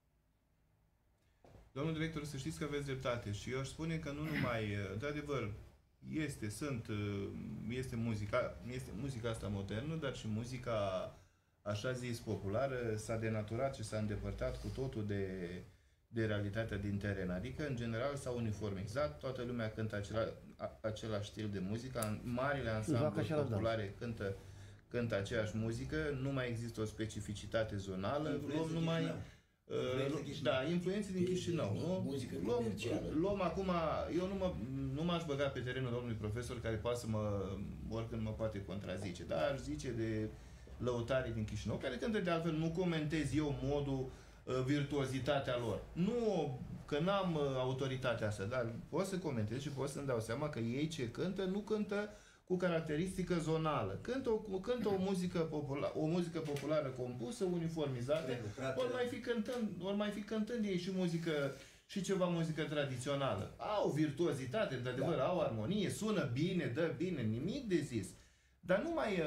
Domnul director, să știți că aveți dreptate și eu aș spune că nu numai, de adevăr, este, sunt, este muzica, este muzica asta modernă, dar și muzica, așa zis, populară, s-a denaturat și s-a îndepărtat cu totul de, de realitatea din teren. Adică, în general, s-a uniformizat, toată lumea cântă acela, a, același stil de muzică, marile ansambluri populare cântă, cântă aceeași muzică, nu mai există o specificitate zonală, luăm numai... Uh, da, influențe din Chișinău, nu? Luăm, luăm acum, eu nu, mă, nu m-aș băga pe terenul domnului profesor care poate să mă, oricând mă poate contrazice, dar aș zice de lăutarii din Chișinău, care cântă de altfel, nu comentez eu modul, uh, virtuozitatea lor. Nu, că n-am uh, autoritatea asta, dar pot să comentez și pot să-mi dau seama că ei ce cântă, nu cântă cu caracteristică zonală. Cântă o, cântă o, muzică, popular, o muzică populară compusă, uniformizată, ori mai fi cântând, ori mai fi cântând ei și muzică și ceva muzică tradițională. Au virtuozitate, de adevăr, da. Au armonie, sună bine, dă bine, nimic de zis. Dar nu mai,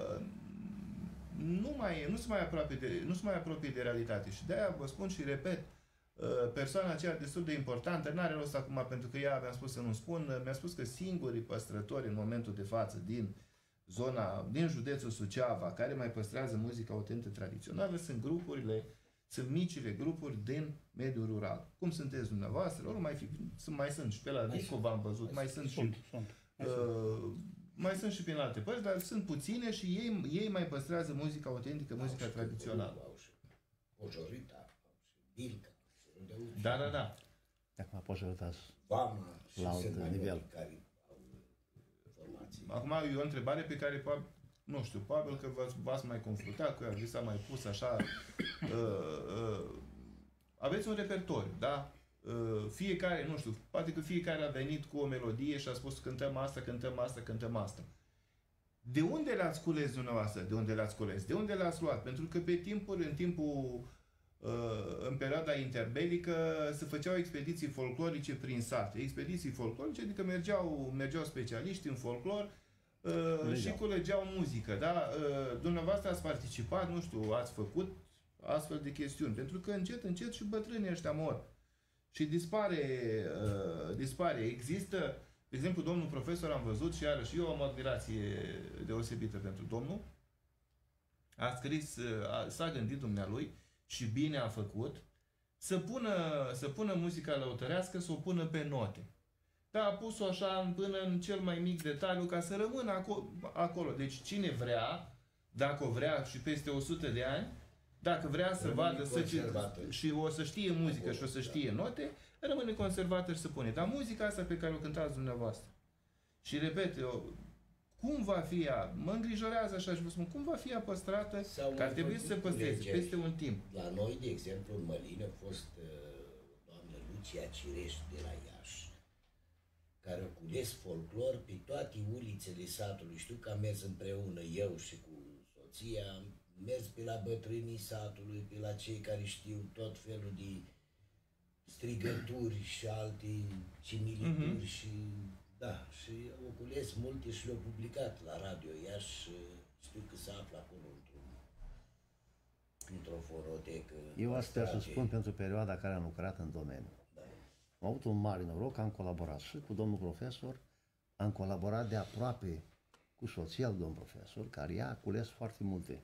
nu mai, nu se mai apropie de, nu se mai apropie de realitate. Și de-aia vă spun și repet, persoana aceea destul de importantă, n-are rost acum pentru că ea, mi-a spus să nu spun, mi-a spus că singurii păstrători în momentul de față din zona, din județul Suceava, care mai păstrează muzica autentică tradițională, sunt grupurile, sunt micile grupuri din mediul rural. Cum sunteți dumneavoastră? Ori mai, fi, mai sunt și pe la Disco, v-am văzut, mai sunt și... Uh, mai sunt și prin alte părți, dar sunt puține și ei, ei mai păstrează muzica autentică, muzica tradițională. Pojorita, Bilca, da, da, da. Acum Pojorita Vama și la alt nivel. Care au informații. Acum e o întrebare pe care, nu știu, probabil că v-ați mai confruntat cu ea, vi s-a mai pus așa. Uh, uh, aveți un repertoriu, da? Fiecare, nu știu, poate că fiecare a venit cu o melodie și a spus cântăm asta, cântăm asta, cântăm asta. De unde le-ați cules dumneavoastră? De unde le-ați cules? De unde le-ați luat? Pentru că pe timpuri, în timpul, în perioada interbelică, se făceau expediții folclorice prin sate. Expediții folclorice, adică mergeau, mergeau specialiști în folclor și culegeau muzică. Da? Dumneavoastră ați participat, nu știu, ați făcut astfel de chestiuni. Pentru că încet, încet și bătrânii ăștia mor. Și dispare, uh, dispare. Există, de exemplu, domnul profesor, am văzut și iarăși eu am o admirație deosebită pentru domnul. A scris, uh, s-a gândit dumnealui și bine a făcut să pună, să pună muzica lăutărească, să o pună pe note. Dar a pus-o așa până în cel mai mic detaliu ca să rămână acolo. acolo. Deci cine vrea, dacă o vrea și peste o sută de ani, dacă vrea să vadă să și o să știe muzică și o să știe note, rămâne conservată și să pune. Dar muzica asta pe care o cântați dumneavoastră, și repet, eu, cum va fi ea, mă îngrijorează așa și vă spun, cum va fi ea păstrată, că ar trebui să se păstreze peste un timp. La noi, de exemplu, în Măline a fost uh, doamna Lucia Cireș de la Iași, care a cules folclor pe toate ulițele satului. Știu că am mers împreună, eu și cu soția, am mers pe la bătrânii satului, pe la cei care știu tot felul de strigături și alte similituri mm-hmm. și da, și au cules multe și le-au publicat la Radio Iași, știu că se află acolo într-o într-o forotecă. Eu asta să spun pentru perioada care am lucrat în domeniu. Da. Am avut un mare noroc, am colaborat și cu domnul profesor, am colaborat de aproape cu soția lui domnul profesor, care ea a cules foarte multe.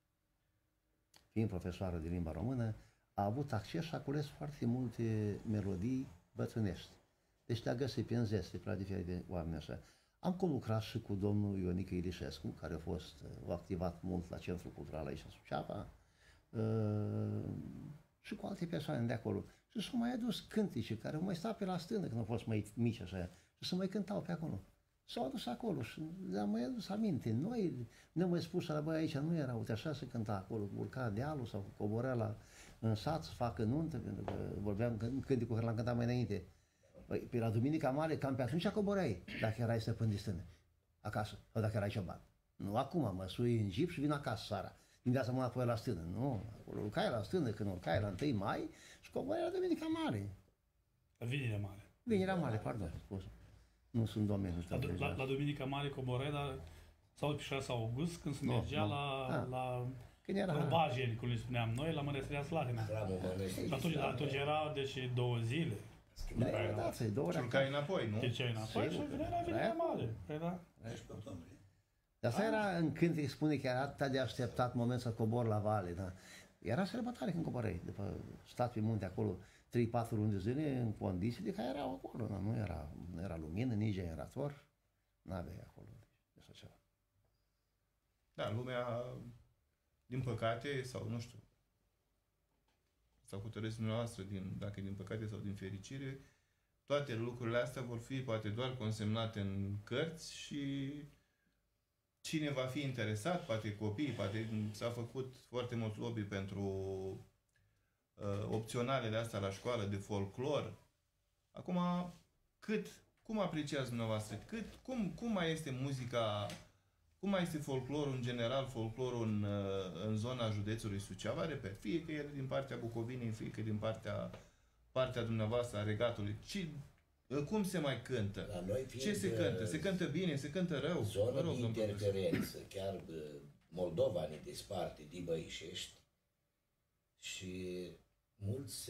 Fiind profesoară de limba română, a avut acces și a cules foarte multe melodii bătrânești. Deci te-a găsit pe zeste, pe la diferite oameni așa. Am colucrat și cu domnul Ionică Ilișescu, care a fost a activat mult la Centrul Cultural aici în Suceava, uh, și cu alte persoane de acolo. Și s-au mai adus cântece care au mai stat pe la stână când au fost mai mici așa, și să mai cântau pe acolo. S-au adus acolo și le-am mai adus aminte. Noi ne-am mai spus la băi, aici nu era, uite așa se cânta acolo, urca dealul sau coborea la, în sat să facă nuntă, pentru că vorbeam cântecul care l-am cântat mai înainte. Păi, pe la Duminica Mare, cam pe atunci coboreai, dacă erai stăpân de stână, acasă, sau dacă erai cioban. Nu acum, mă sui în jeep și vin acasă seara. Din viața mă apoi la stână. Nu, acolo urcai la stână, când urcai la întâi mai și coboreai la Duminica Mare. La Vinerea Mare. Vinerea Mare, pardon, spus. Nu sunt domeniul. La, la, la Duminica Mare coboreai, dar sau pe șase august, când se mergea no, no. la, ah. la Robajeni, cum le spuneam noi, la Mănăstirea Slatina. Atunci, atunci era, deci, două zile. Da, da, da, două ore. Și urcai înapoi, nu? Deci înapoi și venea la Vinerea Mare. Da. Dar asta era în cântec, spune că era atât de așteptat moment să cobor la vale, da. Era sărbătoare când coborai, după stat pe munte acolo, trei patru luni de zile în condiții de care erau acolo, da. Nu era, nu era lumină, nici generator, n-aveai acolo, deci, așa ceva. Da, lumea, din păcate, sau nu știu, sau hotărâți dumneavoastră, din, dacă din păcate sau din fericire, toate lucrurile astea vor fi poate doar consemnate în cărți și cine va fi interesat, poate copii, poate s-a făcut foarte mult lobby pentru uh, opționalele astea la școală de folclor. Acum, cât, cum apreciați dumneavoastră? Cât, cum, cum mai este muzica, cum mai este folclorul în general, folclorul în, în zona județului Suceava? Repet, fie că e din partea Bucovinei, fie că din partea, partea dumneavoastră a regatului. Ci, cum se mai cântă? La noi Ce se cântă? Se cântă bine? Se cântă rău? Zonă rog, de interferență. Chiar Moldova ne desparte din Băișești și mulți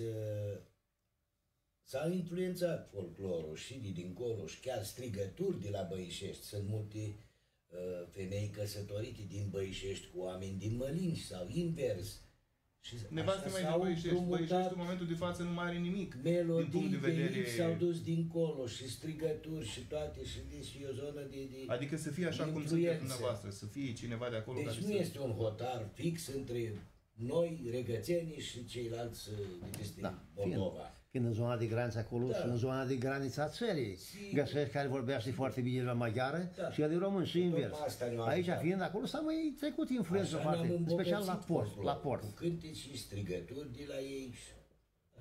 s-a influențat folclorul și de dincolo și chiar strigături de la Băișești. Sunt multe uh, femei căsătorite din Băișești cu oameni din Mălini sau invers. Și nevastă mai din Băișești, Băișești în momentul de față nu mai are nimic. Melodii din punct de vedere... s-au dus dincolo și strigături și toate și deci e o zonă de, de adică să fie așa cum sunteți dumneavoastră, să fie cineva de acolo deci care nu să... este un hotar fix între noi, regățenii și ceilalți de peste da, Moldova. Fiind în zona de graniță acolo, da. Și în zona de graniță a țării. Găsești care vorbește foarte bine la maghiară da. Și el de român și invers. Aici, fiind acolo, s-a mai trecut influența foarte, special la port. La port. Cu cânteci și strigături de la ei. Da.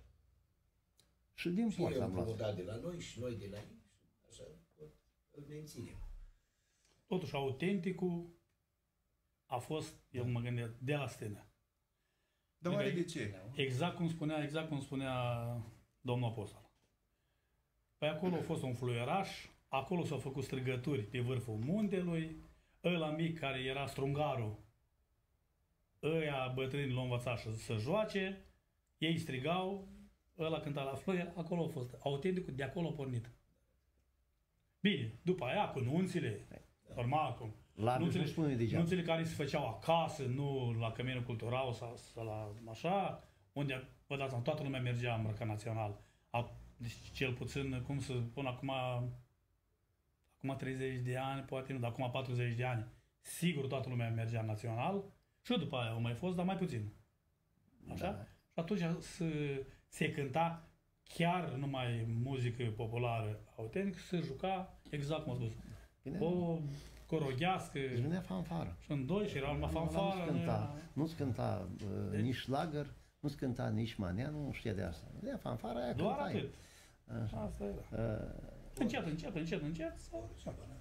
Și din port am am luat. De la noi și noi de la ei. Așa îl menținem. Totuși, autenticul a fost, eu mă gândesc, de la scenă. Dar oare de ce? Exact cum spunea, exact cum spunea domnul apostol. Păi acolo a fost un fluieraș, acolo s-au făcut strigături pe vârful muntelui, ăla mic care era strungarul, ăia bătrâni l-au învățat să joace, ei strigau, ăla cânta la fluier, acolo a fost. Autenticul de acolo a pornit. Bine, după aia cu nunțile, normal, cum Nunțile, nunțile care se făceau acasă, nu la Căminul Cultural sau, sau la așa, unde, vă dați seama, toată lumea mergea îmbrăcat național. A, deci cel puțin, cum să spun, acum, acum treizeci de ani, poate nu, dar acum patruzeci de ani, sigur toată lumea mergea național și după aia au mai fost, dar mai puțin. Așa? Da. Și atunci se, se cânta chiar numai muzică populară autentică, se juca exact cum a spus. Bine. O coroghească. Deci venea fanfară. Și în doi și era numai fanfară. Nu-ți cânta, nu-ți cânta uh, deci... nici lagăr, nu-ți cânta nici manea, nu știa de asta. Venea fanfară, aia doar cânta atât. Așa. Asta era. Uh, încet, încet, încet, încet. Sau...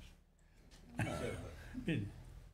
Bine.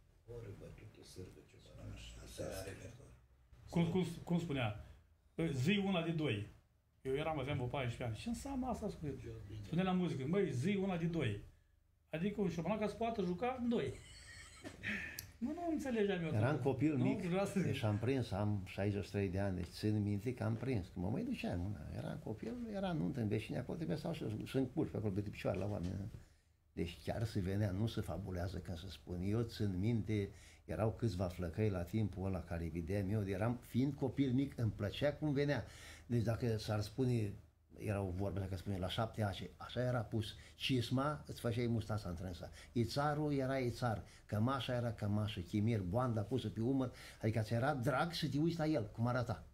Cum, cum, cum spunea? Zi una de doi. Eu eram, aveam vreo paisprezece ani. Ce înseamnă asta? Spunea la muzică, măi, zi una de doi. Adică un șobolan ca să poată juca în doi. Nu, nu înțelegeam eu. Eram copil mic, deci am prins, am șaizeci și trei de ani, deci țin minte că am prins. Că mă mai duceam, eram copil, era nuntă în vecinii, acolo trebuie să stau și sunt curși pe acolo, pe picioare la oameni. Deci chiar se venea, nu se fabulează când se spune. Eu țin minte, erau câțiva flăcăi la timpul ăla care vedeam eu, eram, fiind copil mic, îmi plăcea cum venea. Deci dacă s-ar spune, erau vorbe, dacă spune, la șapte ani, așa era pus. Cisma, îți făceai mustața întrânsă. Ițarul era ițar, cămașa era cămașă, chimir, boanda pusă pe umăr, adică ți era drag să te uiți la el, cum arăta.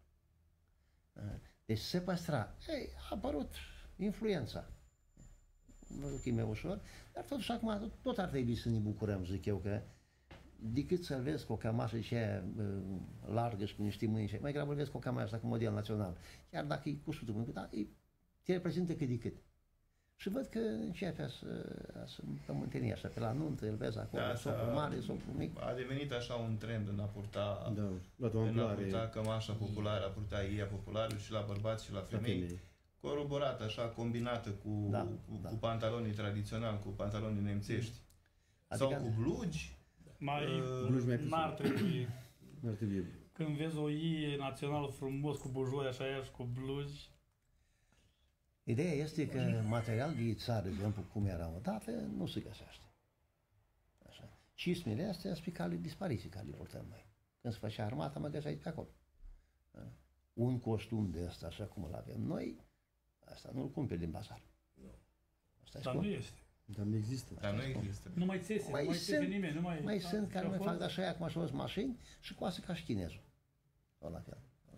Deci se păstra. Ei, a apărut influența. Văzut că e mai ușor, dar totuși acum tot ar trebui să ne bucurăm, zic eu, că decât să-l vezi cu o cămașă și aia largă și cu niște mâini, mai grabă îl vezi cu o cămașă asta cu model național. Chiar dacă e cu sutul mâini, dar te reprezintă cât de cât. Și văd că începe să, să împământeni așa, pe la nuntă, îl vezi acolo, da, socul mare, socul mic. A devenit așa un trend în a purta, da, în a purta cămașa populară, a purta ia populară și la bărbați și la femei. Coroborată, așa, combinată cu, da, cu, da. cu pantalonii tradiționali, cu pantalonii nemțești. Adică sau cu blugi. Mai, uh, n-ar trebui. N-ar trebui. Când vezi o ie națională frumos cu bujoi așa aia și cu blugi. Ideea este că material de țară, de exemplu, cum era odată, nu se găsește. Așa. Cismele astea sunt pe cale de dispariție care le purtăm noi. Când se făcea armata, mă găseai pe acolo. Da? Un costum de ăsta, așa cum îl avem noi, asta nu-l cumperi din bazar. Nu. Asta dar nu este. Dar nu există. Dar nu există. Nu mai țese, mai nu mai sunt, țese nimeni. Nu mai, mai sunt care mai fac de așa, acum așa mașini și coasă ca și chinezul. Sau la fel.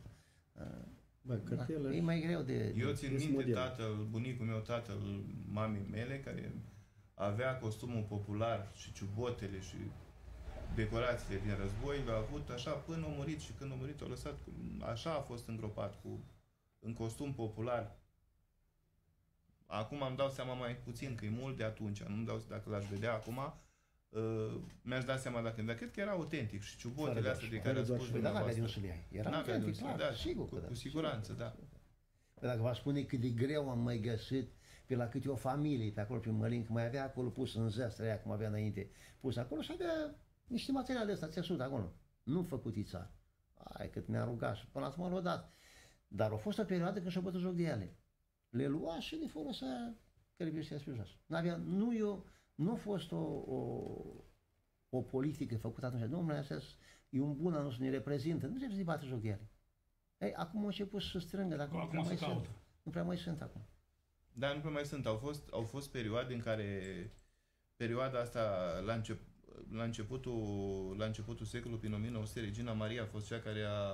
Bă, da, e mai greu de... Eu țin minte model. Tatăl, bunicul meu, tatăl mamei mele, care avea costumul popular și ciubotele și decorațiile din război, le-a avut așa până a murit și când a murit a lăsat, așa a fost îngropat cu, în costum popular. acum îmi dau seama mai puțin că e mult de atunci, nu-mi dau dacă l-aș vedea acum, uh, mi-aș da seama dacă, dar cred că era autentic și ciubotele astea de care ați spus Păi da, n-avea de unde dumneavoastră. să le iei. Era N-avea de autentic, unde să le clar, dea, sigur cu, că da. cu siguranță, da. Păi dacă v-aș spune cât de greu am mai găsit pe la câte o familie pe acolo prin Mălin, că mai avea acolo pus în zestră aia, cum avea înainte, pus acolo și avea niște materiale astea țesut acolo. Nu făcut ițar. Ai, cât mi-a rugat și până acum l-a dat. Dar a fost o perioadă când și-a bătut joc de ele. Le lua și le folosea cărbiștea spre jos. N-avea, nu, eu, nu a fost o, o, o politică făcută atunci. Domnule, astea e un bun al nostru, ne reprezintă. Nu trebuie să-i bate joc de ele. Ei, acum au început să strângă, dar acum nu prea mai sunt. Nu prea mai sunt acum. Da, nu prea mai sunt. Au fost, au fost perioade în care perioada asta la, încep, la, începutul, la începutul secolului, prin o mie nouă sute, Regina Maria a fost cea care a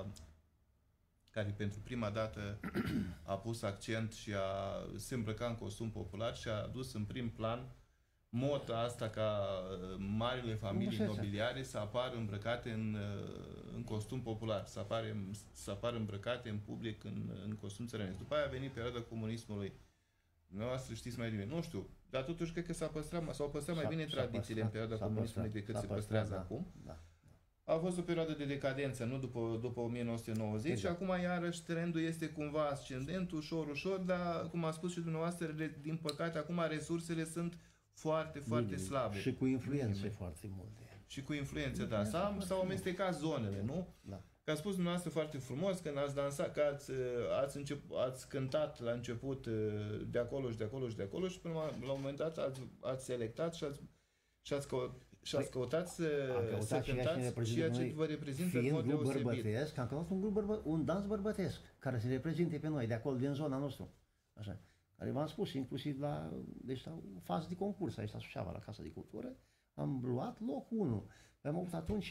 care pentru prima dată a pus accent și a se îmbrăca în costum popular și a adus în prim plan mota asta ca marile familii nobiliare să apară îmbrăcate în, în costum popular, să, apare, să apară îmbrăcate în public în, în costum țărănesc. După aia a venit perioada comunismului. Dumneavoastră știți mai bine, nu știu, dar totuși cred că s-a păstrat, s-au păstrat mai bine tradițiile în perioada comunismului decât se păstrează da, acum. Da. A fost o perioadă de decadență, nu după, după o mie nouă sute nouăzeci exact. Și acum iarăși trendul este cumva ascendent, ușor, ușor, dar cum a spus și dumneavoastră, din păcate acum resursele sunt foarte, foarte Bine, slabe. Și cu influențe Bine. foarte multe. Și cu influențe, da. S-au, s-au amestecat zonele, nu? Da. Că a spus dumneavoastră foarte frumos, când ați dansat, că ați, ați, încep, ați cântat la început de acolo și de acolo și de acolo și până la un moment dat ați, ați selectat și ați, și ați căutat Și ați căutat să, să cântați ceea ce vă reprezintă în mod deosebit. Bărbătesc, am căutat un, grup bărbă, un dans bărbătesc care să reprezinte pe noi, de acolo, din zona noastră. Așa. Care v-am spus, inclusiv la, deci, la o fază de concurs aici la Suceava, la Casa de Cultură, am luat locul unu. Am avut atunci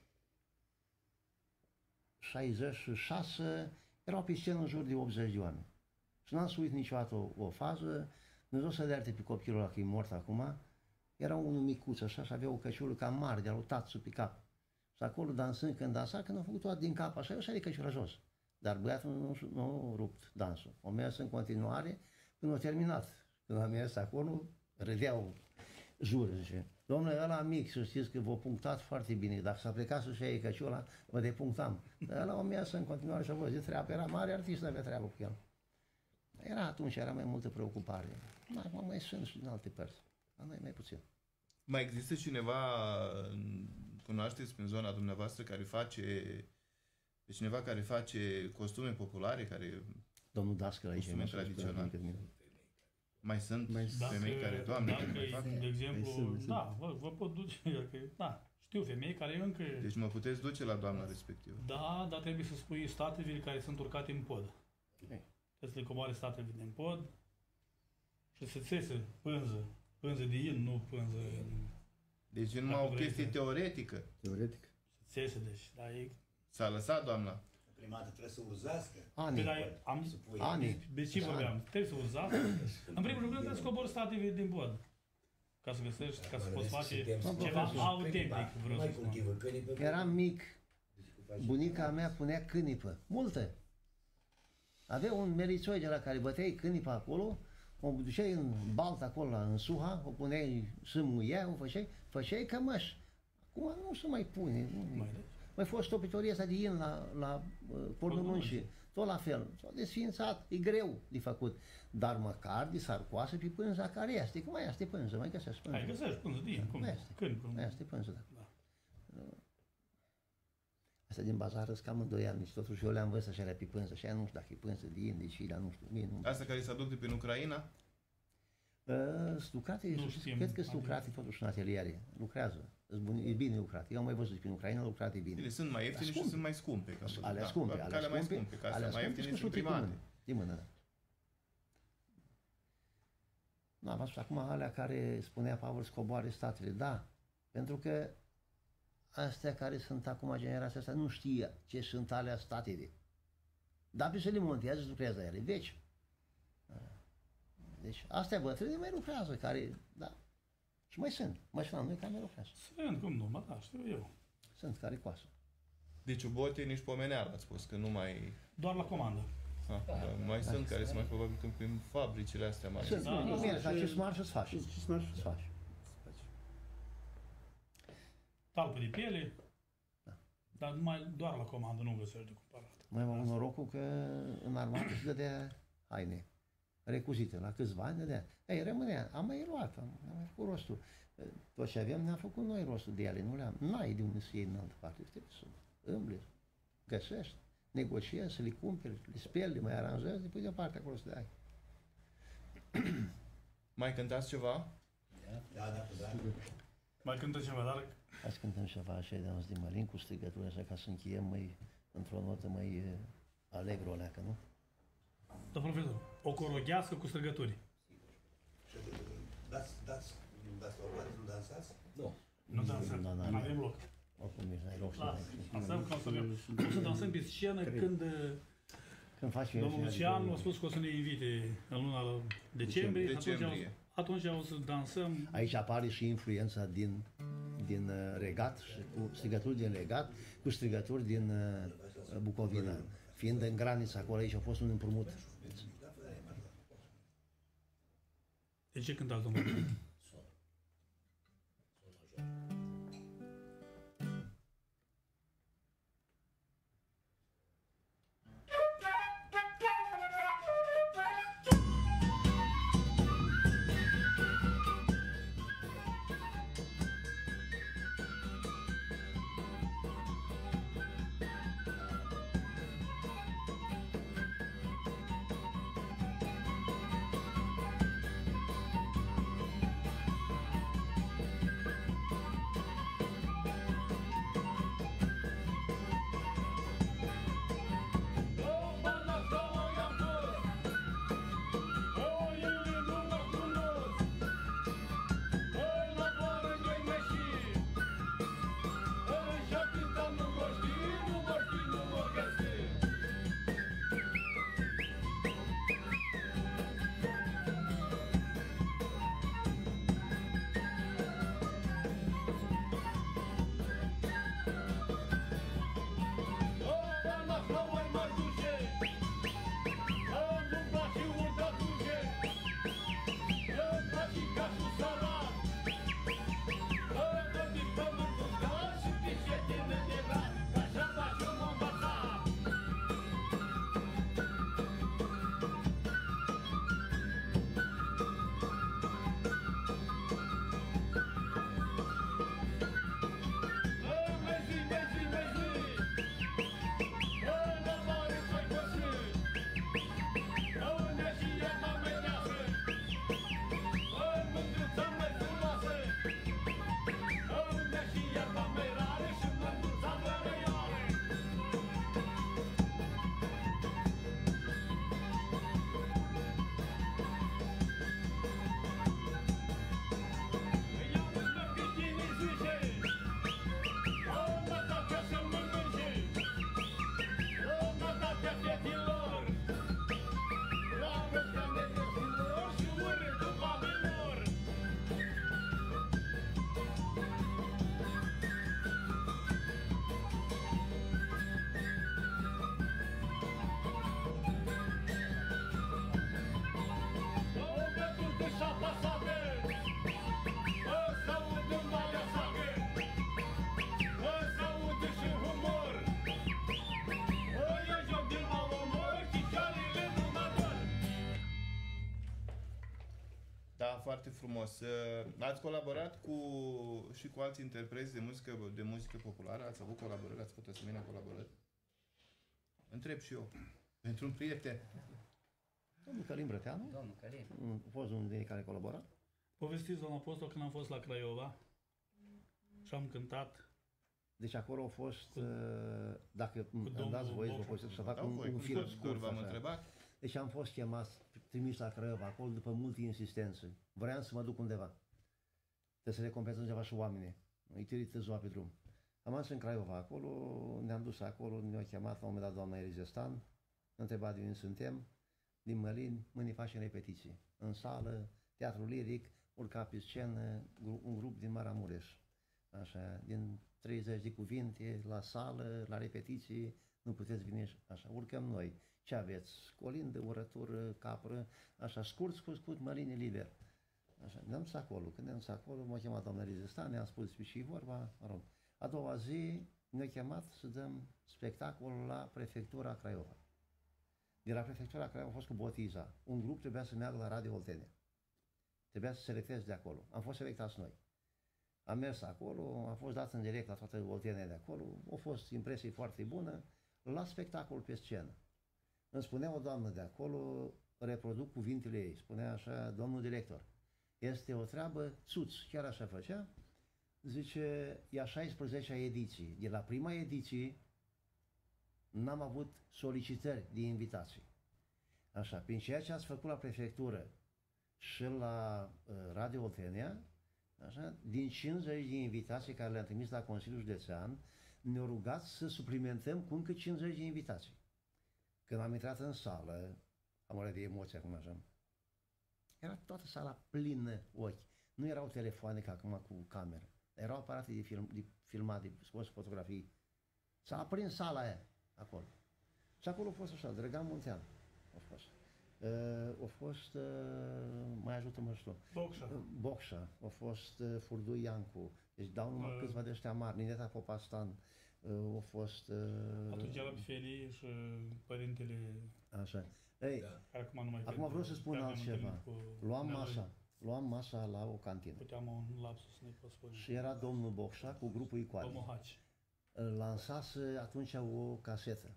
șaizeci și șase, erau pe scenă în jur de optzeci de oameni. Și n-am suit niciodată o, o fază, Dumnezeu să le pe copilul ăla, că e mort acum. Era unul micuț așa și avea o căciulă cam mare, de-a lui tatăl pe cap. Și acolo dansând, când dansa, când a făcut toată din cap așa, eu și-a căciula jos. Dar băiatul nu, nu a rupt dansul. O mers în continuare până a terminat. Când a mers acolo, râdeau jur, zice. Domnule, ăla mic, să știți că v-a punctat foarte bine. Dacă s-a plecat să-și ia căciula, vă depunctam. Dar ăla a mers în continuare și a văzut treaba. Era mare artist, avea treabă cu el. Era atunci, era mai multă preocupare. Acum mai sunt și din alte părți. Dar noi mai puțin. Mai există cineva, cunoașteți prin zona dumneavoastră, care face, de cineva care face costume populare, care... Domnul Dascăl aici. Costume tradiționale. Mai sunt mai femei dacă, care, Doamne, dacă mai fac? de exemplu, sunt, da, vă, vă pot duce, că, da, știu femei care încă... Deci mă puteți duce la doamna respectivă. Da, dar trebuie să spui statele care sunt urcate în pod. Okay. Trebuie să le coboare statele din pod și să țese pânză. Pânză de in, nu pânză... Deci e numai o chestie teoretică. Teoretic. Să țese, deci, dar e... S-a lăsat, doamna. Prima dată trebuie să urzească. Ani. Păi, am... Ani. De ce vorbeam? Trebuie să urzească. În primul rând, trebuie să cobori statele din pod. Ca să găsești, ca să poți face ceva autentic, vreau să spun. Eram mic, bunica mea punea cânipă, multă. Avea un merițoi de la care băteai cânipa acolo, o duceai în baltă acolo, în Suha, o puneai să muia, o făceai, făceai cămăși. Acum nu se mai pune. Nu. Mai, mai fost topitoria asta de in la, la uh, Pornul Muncii, tot la fel. S-a desființat, e greu de făcut. Dar măcar de s-ar coasă pe pânza care este. Cum mai este pânză? Mai găsești pânză. Mai găsești pânză de in, cum? Mai este. Când? Cum? Mai este pânză, da. da. Asta din bazar îți cam în doi ani, deci totuși eu le-am văzut așa pe pânză, și aia nu știu dacă e pânză de in, deci dar nu știu. Mie, nu asta care se aduc de pe Ucraina? Uh, lucrate, nu știm, cred că sunt lucrate totuși în ateliere, lucrează, e bine lucrat. Eu am mai văzut pe Ucraina, lucrate bine. Ele sunt mai ieftine și sunt mai scumpe. Alea da, scumpe, alea scumpe, mai scumpe, ca alea mai ieftine și imprimate. Din mână, da. Nu, am văzut acum alea care spunea Pavel scoboare statele, da, pentru că astea care sunt acum, generația asta, nu știe ce sunt alea statele. Dar pe să le montează și lucrează ele, veci. Deci astea bătrâne mai lucrează, care, da, și mai sunt, mai sunt la noi care mai lucrează. Sunt, cum nu, mă, da, știu eu. Sunt care coasă. Deci bote nici pomeneală, ați spus, că nu mai... Doar la comandă. Ah, da, mai Da, sunt care da. sunt mai probabil când prin fabricile astea mari. Sunt, Da, nu, da, bine, dar și- ce smart îți faci. Și ce smart Îți faci. talpă de piele, Da. dar numai, doar la comandă nu găsești de cumpărat. Mai am avut norocul că în armată se dădea haine recuzite. La câțiva ani dădea. Ei, rămânea. Am mai luat, am, am mai făcut rostul. Tot ce aveam ne-am făcut noi rostul de ele. Nu le-am. N-ai de unde să iei în altă parte. Trebuie să îmbli, găsești, negociezi, să le cumperi, le speli, le mai aranjezi, le pui deoparte acolo să le ai. Mai cântați ceva? Da, da, da. Mai cântă ceva, dar Hai să cântăm ceva așa de Ans din Mălin cu strigături așa ca să încheiem mai, într-o notă mai uh, alegro oleacă, nu? da, profesor, o coroghească cu strigături. Și dați, dați, dați la bani, nu dansați? Nu. Nu dansăm, Da, da, nu avem loc. Oricum nici n-ai loc să Lasă, dai. dansăm că o să avem. O să dansăm pe scenă când uh, Când faci domnul emisiunea Lucian de- a spus că o să ne invite în luna decembrie. Decembrie. Atunci, o, atunci o să dansăm. Aici apare și influența din, din uh, regat, și cu strigături din regat, cu strigături din uh, Bucovina. Fiind în graniță acolo, aici a fost un împrumut. De ce cântați, domnul? Sol. Sol major. Da, foarte frumos. Ați colaborat cu, și cu alți interpreți de muzică, de muzică populară? Ați avut colaborări? Ați făcut asemenea colaborări? Întreb și eu. Pentru un prieten. Domnul Călim Brăteanu, Domnul Călim. a fost unul din ei care colabora. Povestiți, domnul Apostol, când am fost la Craiova și am cântat. Deci acolo a fost, uh, dacă îmi domnul dați voie să vă Boșu. povestesc, să fac Da, un, voi, un cu film scurt, scurt. v-am așa. întrebat. Deci am fost chemat, trimis la Craiova acolo după multe insistențe. Vreau să mă duc undeva. Trebuie să recompensăm ceva și oamenii. Îi tiri tâzua pe drum. Am ajuns în Craiova acolo, ne-am dus acolo, ne-a chemat la un moment dat doamna Erizestan, ne-a întrebat de unde suntem, din Mălin, mâine facem repetiții. În sală, teatru liric, urca pe scenă, gru- un grup din Maramureș. Așa, din treizeci de cuvinte, la sală, la repetiții, nu puteți veni așa, urcăm noi. Ce aveți? Colindă, urătură, capră, așa, scurt, scurt, scurt, măline, liber. Așa, ne-am dus acolo. Când ne-am dus acolo, m-a chemat doamna Rizistan, ne-am spus și vorba, mă rog. A doua zi ne-a chemat să dăm spectacolul la Prefectura Craiova. De la Prefectura Craiova a fost cu Botiza. Un grup trebuia să meargă la Radio Oltenia. Trebuia să selecteze de acolo. Am fost selectați noi. Am mers acolo, a fost dat în direct la toată Oltenia de acolo, a fost impresie foarte bună, la spectacol pe scenă. Îmi spunea o doamnă de acolo, reproduc cuvintele ei, spunea așa, domnul director, este o treabă țuț, chiar așa făcea, zice, e a șaisprezecea ediție. De la prima ediție n-am avut solicitări de invitații. Așa, prin ceea ce ați făcut la prefectură și la uh, Radio Oltenia, așa, din cincizeci de invitații care le-am trimis la Consiliul Județean, ne-au rugat să suplimentăm cu încă cincizeci de invitații. Când am intrat în sală, am o de emoție acum așa, era toată sala plină ochi. Nu erau telefoane ca acum cu cameră. Erau aparate de, film, de filmat, de scos fotografii. S-a aprins sala aia, acolo. Și acolo a fost așa, Drăgan Muntean. A fost. Uh, a fost, uh, mai ajută-mă și tu. Bocșa. Uh, Bocșa. A fost uh, Furdu Iancu. Deci dau numai uh, câțiva de ăștia mari. Nineta Popastan. Uh, a fost... Uh, atunci era Feli și părintele... Așa. Ei, da. Acum, nu mai acum vreau să spun altceva. Luam masa. Luam masa la o cantină. Puteam un lapsus, ne pot spune. Și era domnul Bocșa cu grupul Icoane. Domnul Haci. Lansase atunci o casetă.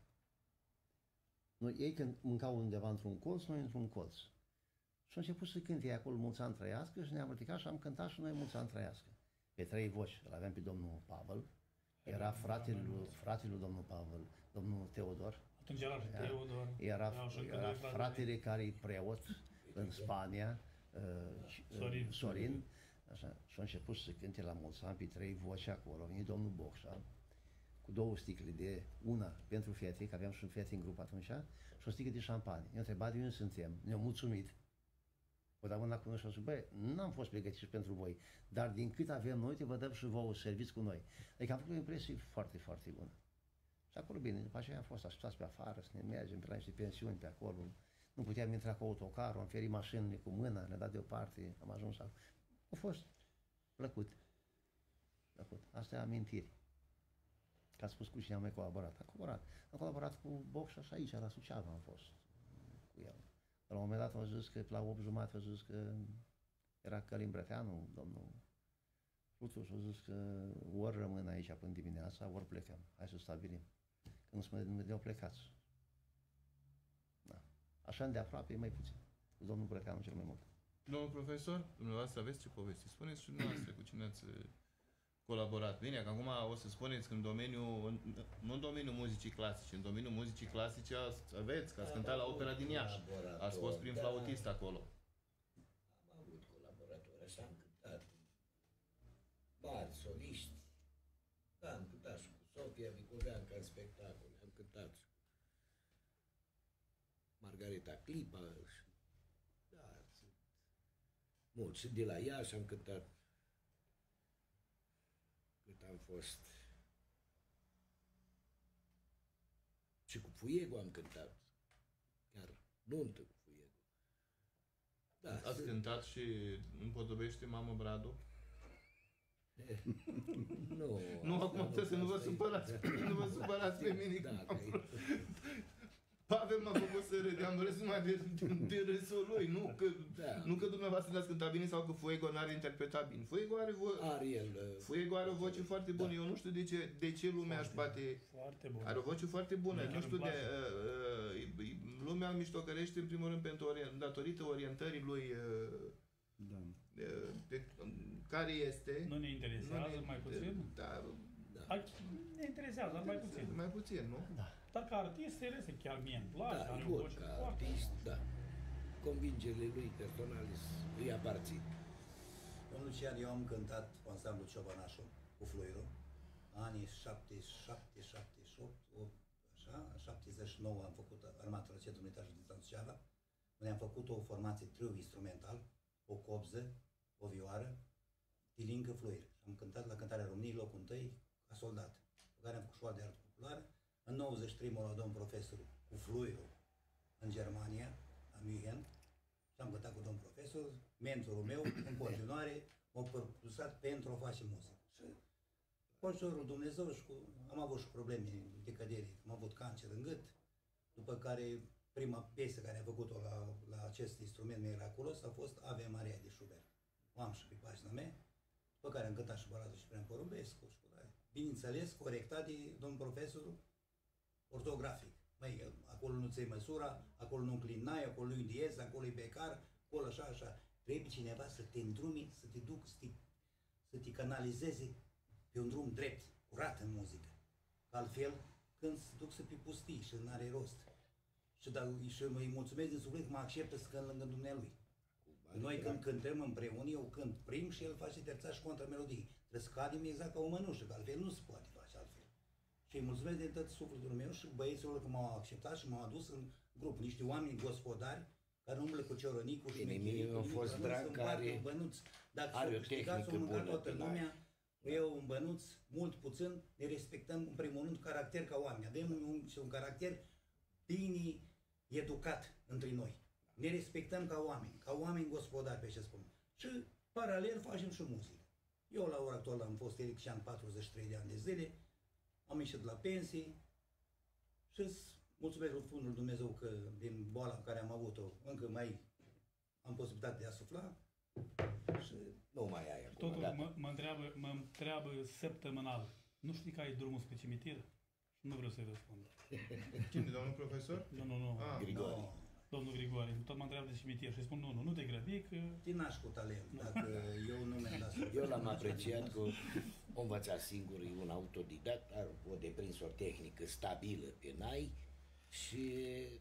Noi, ei când mâncau undeva într-un colț, noi într-un colț. Și au început să cânte acolo Mulți ani trăiască și ne-am ridicat și am cântat și noi Mulți ani trăiască. Pe trei voci. Îl aveam pe domnul Pavel, era fratele lui, fratele lui domnul Pavel, domnul Teodor. Atunci era și Teodor. Era, era fratele care e preot în Spania, uh, Sorin. Sorin. Așa. Și au început să cânte la Mulți ani pe trei voci acolo. A venit domnul Bocșa cu două sticle de una pentru fete, că aveam și fete în grup atunci, și o sticlă de șampanie. Ne-a întrebat de unde suntem, ne-au mulțumit. O dau mâna cu noi și a spus, băi, n-am fost pregătiți pentru voi, dar din cât avem noi, te vă dăm și vouă, serviți cu noi. Adică am făcut o impresie foarte, foarte bună. Și acolo bine, după aceea am fost așteptați pe afară, să ne mergem pe la niște pensiuni pe acolo. Nu puteam intra cu autocarul, am ferit mașinile cu mâna, le-am dat deoparte, am ajuns acolo. A fost plăcut. Plăcut. Asta e amintiri. Că ați spus cu cine am mai colaborat. Am colaborat. Am colaborat cu Bocșa și aici, la Suceava am fost cu el. La un moment dat am zis că, la opt jumate, am zis că era Călin Brăteanu, domnul Plutu, și am zis că ori rămân aici până dimineața, ori plecăm. Hai să stabilim. Când se mă vedeau plecați. Da. Așa de aproape e mai puțin. Cu domnul Brăteanu cel mai mult. Domnul profesor, dumneavoastră aveți ce povesti? Spuneți și dumneavoastră cu cine ați colaborat. Bine, că acum o să spuneți că în domeniul, nu în domeniul muzicii clasice, în domeniul muzicii clasice aveți, că ați cântat la Opera din Iași. Ați fost prim flautist acolo. Am avut colaboratori, așa am cântat mari soliști. Da, am cântat și cu Sofia Vicoveanca în spectacole, am cântat și Margareta Clipa. Da, sunt mulți. Și de la Iași am cântat. Cât am fost. Și cu Fuiego am cântat. Chiar nuntă cu Fuiego. Da, ați sunt... cântat și împodobește Mamă Bradu? Nu. Nu, acum trebuie să nu vă supărați. Nu vă supărați pe mine. Da, Pavel m-a făcut să râdeam, doresc numai de, de, de râsul lui, nu că, da. Nu că dumneavoastră n-ați cântat bine sau că Fuego n-are interpretat bine. Fuego are, vo- Ariel, Fuego are o voce foarte bună, da. Eu nu știu de ce, de ce lumea își bate... Are o voce foarte bună, nu știu de... Uh, uh, lumea îl miștocărește în primul rând pentru ori, datorită orientării lui... Uh, da. de, de, care este... Nu ne interesează nu ne, mai puțin? Da, da. Ne interesează, dar mai puțin. Mai puțin, nu? Da. Dar ca artist, el este chiar mie îmi place, da, are bun, o voce ca foarte artist, da. Convingerile lui personale îi aparțin. Domnul Lucian, eu am cântat cu ansamblu Ciobănașul, cu Fluiru, anii șaptezeci și șapte șaptezeci și opt, așa, în șaptezeci și nouă am făcut Armatura Centrul Militar Județean Suceava, unde am făcut o formație trio instrumental, o cobză, o vioară, tilincă, fluier. Am cântat la Cântarea României, locul întâi, ca soldat, cu care am făcut școala de artă populară, În nouăzeci și trei m-a luat domn profesor cu fluierul în Germania, la München, și am cântat cu domn profesor, mentorul meu, în continuare, m-a propulsat pentru a face muzică. Și cu ajutorul Dumnezeu și cu, am avut și probleme de cădere, am avut cancer în gât, după care prima piesă care am făcut-o la, la acest instrument miraculos a fost Ave Maria de Schubert. O am și pe pagina mea, pe care am cântat și balatul și prea porumbescu și cu aia. Bineînțeles, corectat de domn profesorul ortografic. Măi, acolo nu ți-ai măsura, acolo nu înclinai, acolo nu-i diez, acolo e becar, acolo așa, așa. Trebuie cineva să te îndrumi, să te duc, să te, să te canalizeze pe un drum drept, curat în muzică. Altfel, când se duc să pe pustii și n-are rost. Și, da, și îi mulțumesc din suflet că mă acceptă să cânt lângă dumnealui. Noi când cântăm împreună, eu cânt prim și el face terța și contramelodii. Trebuie să cadem exact ca o mănușă, că altfel nu se poate face altfel. Și îi mulțumesc de tot sufletul meu și băieților că m-au acceptat și m-au adus în grup. Niște oameni gospodari care umblă cu ciorănii, cu șmecherii, cu fost drag care Dacă are o tehnică bună toată lumea, eu un bănuț, mult, puțin, ne respectăm în primul rând caracter ca oameni. Avem un, un caracter bine educat între noi. Ne respectăm ca oameni, ca oameni gospodari pe ce spun. Și paralel facem și muzică. Eu la ora actuală am fost elecțian patruzeci și trei de ani de zile, am ieșit la pensie și mulțumesc lui Fundul Dumnezeu că din boala pe care am avut-o încă mai am posibilitatea de a sufla și nu mai ai acum. Totul mă, mă, întreabă, mă întreabă săptămânal. Nu știi că ai drumul spre cimitir? Nu vreau să-i răspund. Cine, domnul profesor? Nu, nu, nu. Ah, Grigori. no. Domnul Grigori, tot mă întreabă de cimitir și spun nu, nu, nu te grăbi că... Te naști cu talent, dacă eu nu mi-am dat să... Eu l-am apreciat că o învăța singur, e un autodidact, are o deprins o tehnică stabilă pe nai și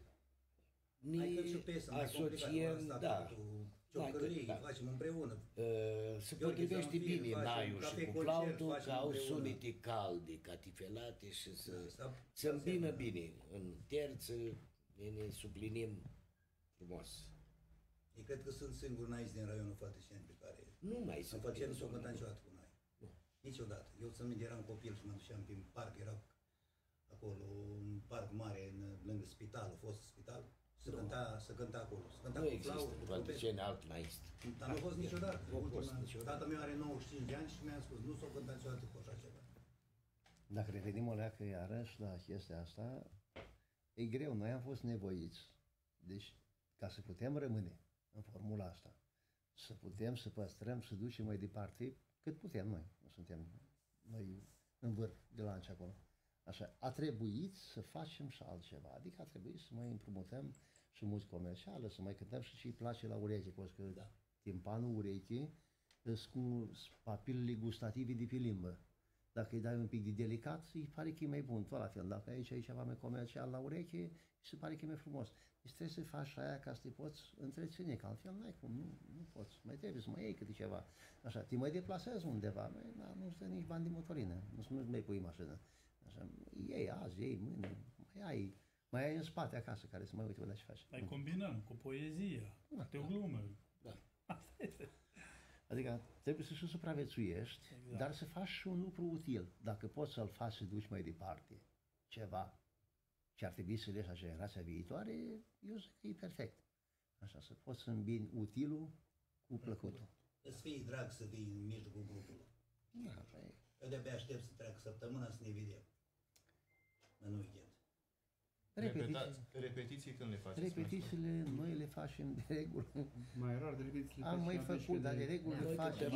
ne asociem, da, ciocării, da. Facem împreună. Se potrivește bine naiul și cu flautul, că au sunete calde, catifelate și să se îmbină bine în terță, ne suplinim frumos. Eu cred că sunt singur naiți din raionul Făltășeni pe care... Nu mai sunt. În Făltășeni nu s-o cântat niciodată cu noi. Nu. Niciodată. Eu țin minte, eram copil și mă duceam prin parc, era acolo un parc mare în, lângă spital, a fost spital. Se cânta, se cânta acolo. Se cânta nu cu există, flau, în Făltășeni alt naist. Dar nu a fost niciodată. Nu a fost niciodată. Tata meu are nouăzeci și cinci de ani și mi-a spus, nu s-o cântat niciodată cu așa ceva. Dacă revenim o leacă iarăși la chestia asta, e greu, noi am fost nevoiți. Deci, ca să putem rămâne în formula asta, să putem să păstrăm, să ducem mai departe, cât putem noi. Nu suntem noi în vârf de la început acolo. Așa, a trebuit să facem și altceva, adică a trebuit să mai împrumutăm și muzică comercială, să mai cântăm și ce-i place la ureche, pentru că da. Timpanul ureche sunt cu papilele gustative de pe limbă. Dacă îi dai un pic de delicat, îi pare că e mai bun, tot la fel. Dacă aici e ceva mai comercial la ureche, se pare că e mai frumos. Deci trebuie să faci aia ca să te poți întreține, că altfel n-ai cum, nu, nu poți. Mai trebuie să mai iei câte ceva. Așa, te mai deplasezi undeva, mai, da, nu stă nici bani de motorină, nu mai pui mașină. Așa, iei azi, iei mâine, mai ai, mai ai în spate acasă care să mai uite la ce faci. Mai combinăm cu poezia, da, cu o glumă. Da. Asta este. Adică trebuie să și supraviețuiești, exact. Dar să faci și un lucru util. Dacă poți să-l faci să duci mai departe ceva ce ar trebui să leși la generația viitoare, eu zic că e perfect. Așa, să poți să îmbini utilul cu plăcutul. Îți fii drag să vii în mijlocul grupului. Da, păi... Eu de-abia aștept să treacă săptămâna să ne vedem. În weekend. Repetiții. Repetiții când le faceți? Repetițiile noi le facem de regulă. Mai rar de repetiții. Am mai făcut, dar de regulă le facem.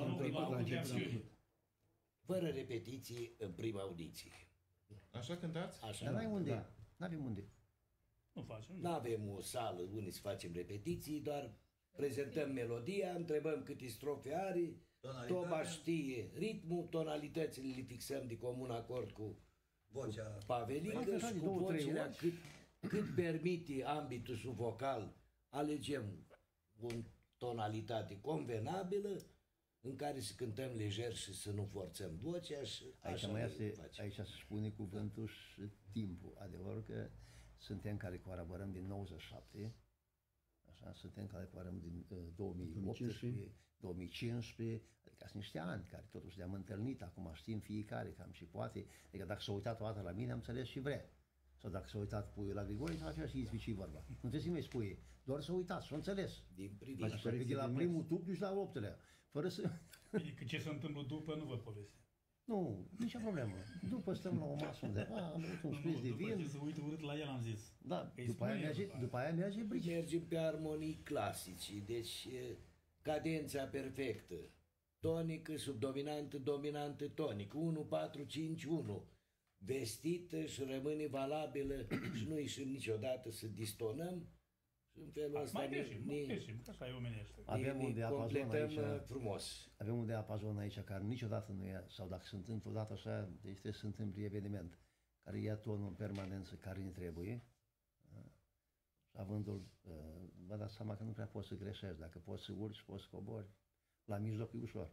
Fără repetiții în prima audiție. Așa cântați? Așa. Dar n-ai unde. Da. N-avem unde. Nu facem. Nu avem o sală unde să facem repetiții, doar prezentăm melodia, întrebăm câte strofe are, Toma știe ritmul, tonalitățile le fixăm de comun acord cu vocea Pavelică și cu vocile cât, cât permite ambitul vocal, alegem o tonalitate convenabilă în care să cântăm lejer și să nu forțăm vocea și aici, mai este, aici se spune cuvântul și timpul. Adevărul că suntem care colaborăm din nouăzeci și șapte, așa, suntem care colaborăm din uh, două mii optsprezece, două mii cincisprezece, adică sunt niște ani care totuși ne-am întâlnit, acum știm fiecare cam și poate, adică dacă s-a uitat o dată la mine, am înțeles și vrea. Sau dacă s-a uitat puiul la Grigore, s-a așa și izbici vorba. Nu trebuie să-i mai spui, doar să uitați, s-a înțeles. Din privință. Să de la primul tub duci la al optelea, fără să... Adică ce se întâmplă după nu vă poveste. Nu, nicio problemă. După stăm la o masă undeva, am băut un șpriț de vin. După ce se uită urât la el, am zis. Da, după aia, merge, după aia merge brici. Mergem pe armonii clasici, deci cadența perfectă. Tonică, subdominantă, dominantă, tonic. unu, patru, cinci, unu. Vestită și rămâne valabilă și nu ieșim niciodată să distonăm. Și în felul ăsta mai greșim, mai greșim, că așa e omenește. Avem un diapazon aici, frumos. avem un diapazon aici care niciodată nu e, sau dacă se întâmplă odată așa, deci trebuie să se întâmple eveniment care ia tonul în permanență care ne trebuie. Și avându-l, vă dați seama că nu prea poți să greșești, dacă poți să urci, poți să cobori, la mijloc e ușor.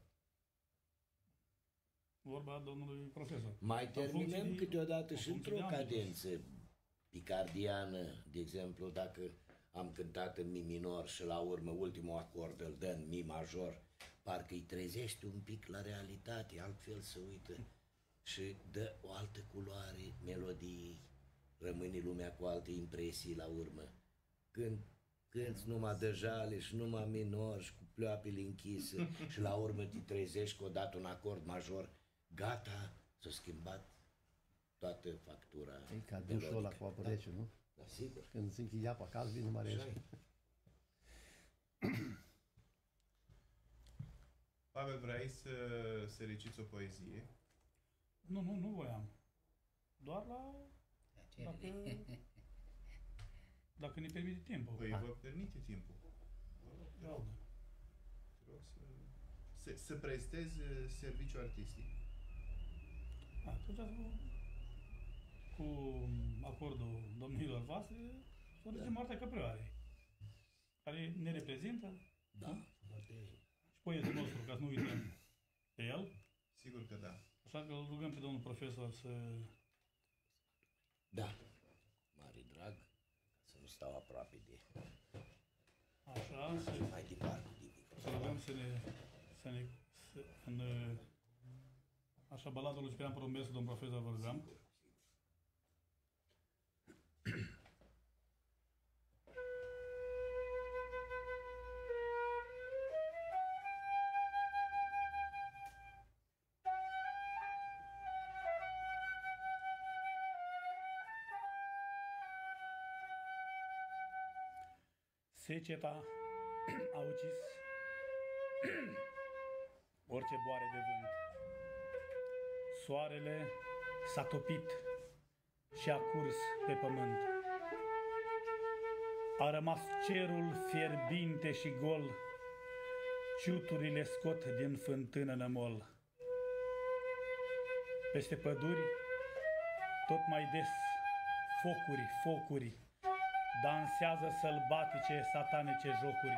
Vorba domnului profesor. Mai terminăm de, câteodată și într-o cadență picardiană, de exemplu, dacă am cântat în mi minor și la urmă ultimul acord îl dă în mi major, parcă îi trezește un pic la realitate, altfel se uită și dă o altă culoare melodiei, rămâne lumea cu alte impresii la urmă. Când cânti numai de jale și numai minor și cu pleoapele închise și la urmă te trezești că odată un acord major, gata, s-a schimbat toată factura. E ca dușul ăla cu apă rece, nu? Da, sigur. Când se închide apa cald, vine mai rece. Pavel, vrei să, să reciți o poezie? Nu, nu, nu voiam. Doar la... Dacă, dacă ne permite timpul. Păi vă permite timpul. Da. Te rog să, să, să prestezi serviciu artistic. Atunci, cu acordul domnilor voastre, să zicem Moartea Căprioarei, care ne reprezintă. Da. Și poetul nostru, ca să nu uităm pe el. Sigur că da. Așa că îl rugăm pe domnul profesor să... Da. Mare drag, să nu stau aproape de... Așa, să... mai departe de Să rugăm să ne... Să ne să, în, așa, baladul lui Ciprian Porumbescu, domnul profesor, vă rugăm. Seceta a ucis orice boare de vânt. Soarele s-a topit și a curs pe pământ. A rămas cerul fierbinte și gol, ciuturile scot din fântână nămol. Peste păduri, tot mai des, focuri, focuri, dansează sălbatice, satanice jocuri.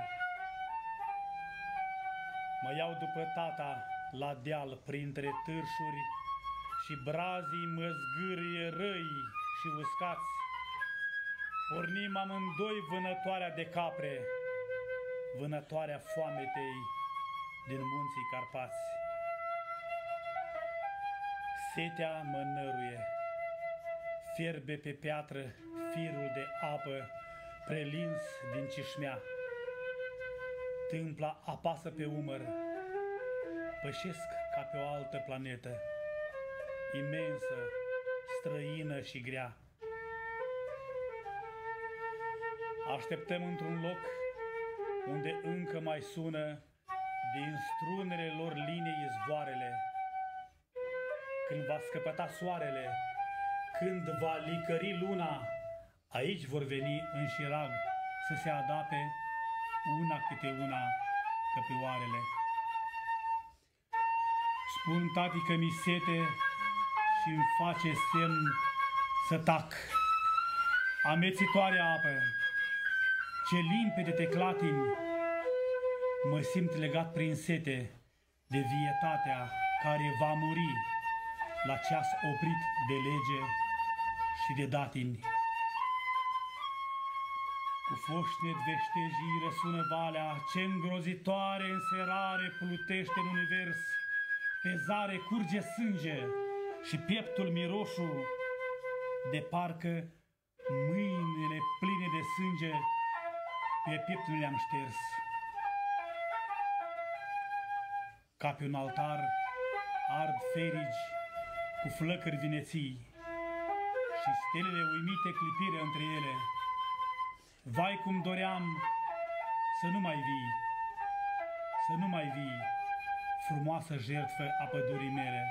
Mă iau după tata la deal printre târșuri și brazii mă zgârie răi și uscați. Pornim amândoi vânătoarea de capre, vânătoarea foametei din munții Carpați. Setea mă năruie, fierbe pe piatră firul de apă prelins din cișmea. Tâmpla apasă pe umăr, pășesc ca pe o altă planetă, imensă, străină și grea. Așteptăm într-un loc unde încă mai sună din strunele lor linii izvoarele. Când va scăpăta soarele, când va licări luna, aici vor veni în șirag să se adape una câte una căprioarele. Spun tati că mi sete și-mi face semn să tac. Amețitoarea apă, ce limpede te clatini, mă simt legat prin sete de vietatea care va muri la ceas oprit de lege și de datini. Cu foșnet veștejii răsună valea, ce îngrozitoare înserare plutește în univers. Pe zare curge sânge și pieptul miroșu, de parcă Mâinile pline de sânge pe piept nu le-am șters. Ca pe un altar ard ferigi cu flăcări vineții și stelele uimite clipire între ele. Vai cum doream să nu mai vii, să nu mai vii, frumoasă jertfă a pădurii mele.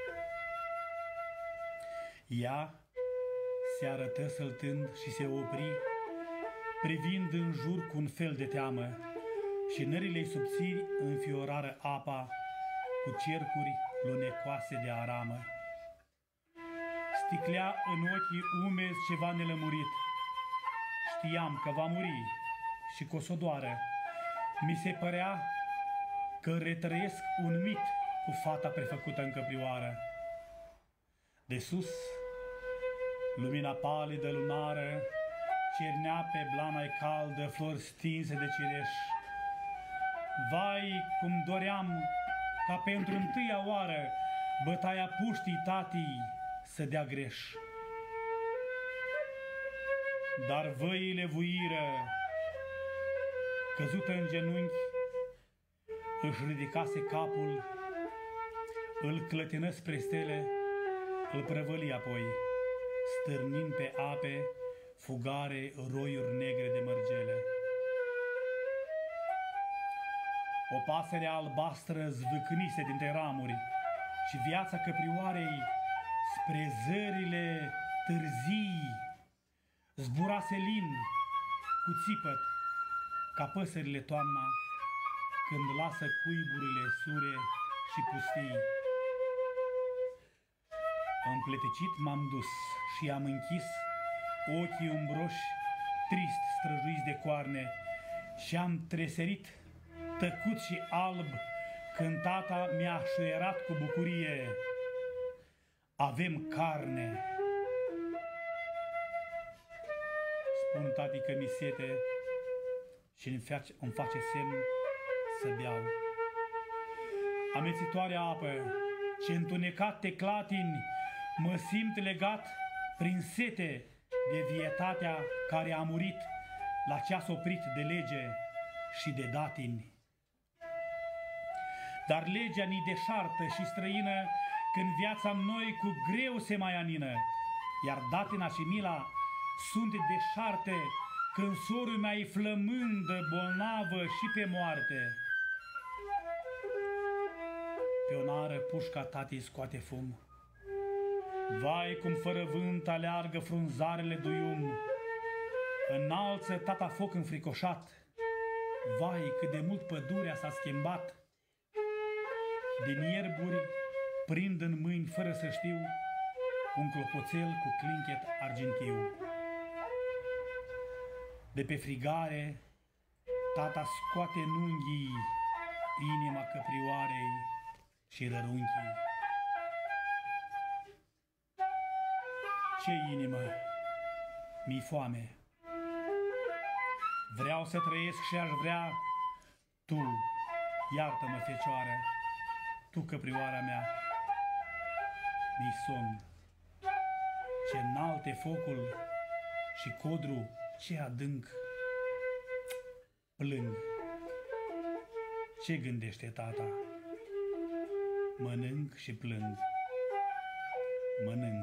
Ea se arătă săltând și se opri, privind în jur cu un fel de teamă, și nările subțiri înfiorară apa cu cercuri lunecoase de aramă. Sticlea în ochii umezi ceva nelămurit. Știam că va muri și că o s-o doară. Mi se părea că retrăiesc un mit cu fata prefăcută în căprioară. De sus, lumina palidă lunară cernea pe blana-i caldă flori stinse de cireș. Vai, cum doream ca pentru întâia oară bătaia puștii tatii să dea greș. Dar văile vuiră, căzută în genunchi, își ridicase capul, îl clătină spre stele, îl prăvăli apoi, stârnind pe ape fugare roiuri negre de mărgele. O pasăre albastră zvâcnise dintre ramuri și viața căprioarei spre zările târzii zburase lin cu țipăt ca păsările toamna când lasă cuiburile sure și pustii. Împletecit m-am dus și am închis ochii umbroși, trist străjuiți de coarne, și am treserit tăcut și alb când tata mi-a șuierat cu bucurie: avem carne. Spun tati că mi sete și îmi face, îmi face semn să beau. Amețitoarea apă, ce întunecat te clatini, mă simt legat prin sete de vietatea care a murit la ceas oprit de lege și de datini. Dar legea ni deșartă și străină când viața în noi cu greu se mai anină, iar datina și mila sunt deșarte când sorul mea-i flămândă, bolnavă și pe moarte. Pe o nară pușca tatii scoate fum. Vai, cum fără vânt aleargă frunzarele duium. Înalță tata foc înfricoșat. Vai, cât de mult pădurea s-a schimbat. Din ierburi prind în mâini, fără să știu, un clopoțel cu clinchet argintiu. De pe frigare, tata scoate în unghii inima căprioarei și rărunchii. Ce inimă, mi-i foame. Vreau să trăiesc și aș vrea, tu, iartă-mă, fecioară, tu, căprioara mea, mi-i somn. Ce înalt e focul și codru ce adânc. Plâng. Ce gândește tata? Mănânc și plâng. Mănânc.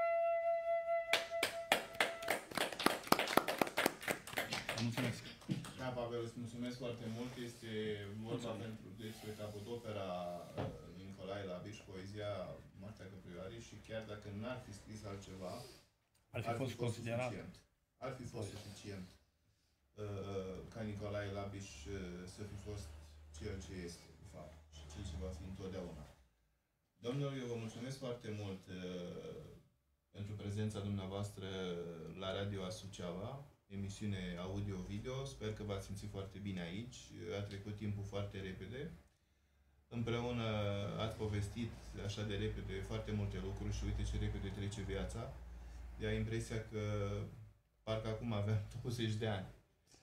Mulțumesc. Da, Pavel, îți mulțumesc foarte mult. Este vorba pentru, despre capodopera Nicolae Labiș, poezia Moartea Căprioarei, și chiar dacă n-ar fi scris altceva, ar fi, ar fi fost, fost considerat. Suficient. Ar fi fost suficient uh, ca Nicolae Labiș uh, să fi fost ceea ce este, de fapt, și cel ce va fi întotdeauna. Domnilor, eu vă mulțumesc foarte mult uh, pentru prezența dumneavoastră la Radio Asuceava, emisiune audio-video. Sper că v-ați simțit foarte bine aici. A trecut timpul foarte repede. Împreună ați povestit așa de repede foarte multe lucruri și uite ce repede trece viața. Ia impresia că parcă acum aveam douăzeci de ani.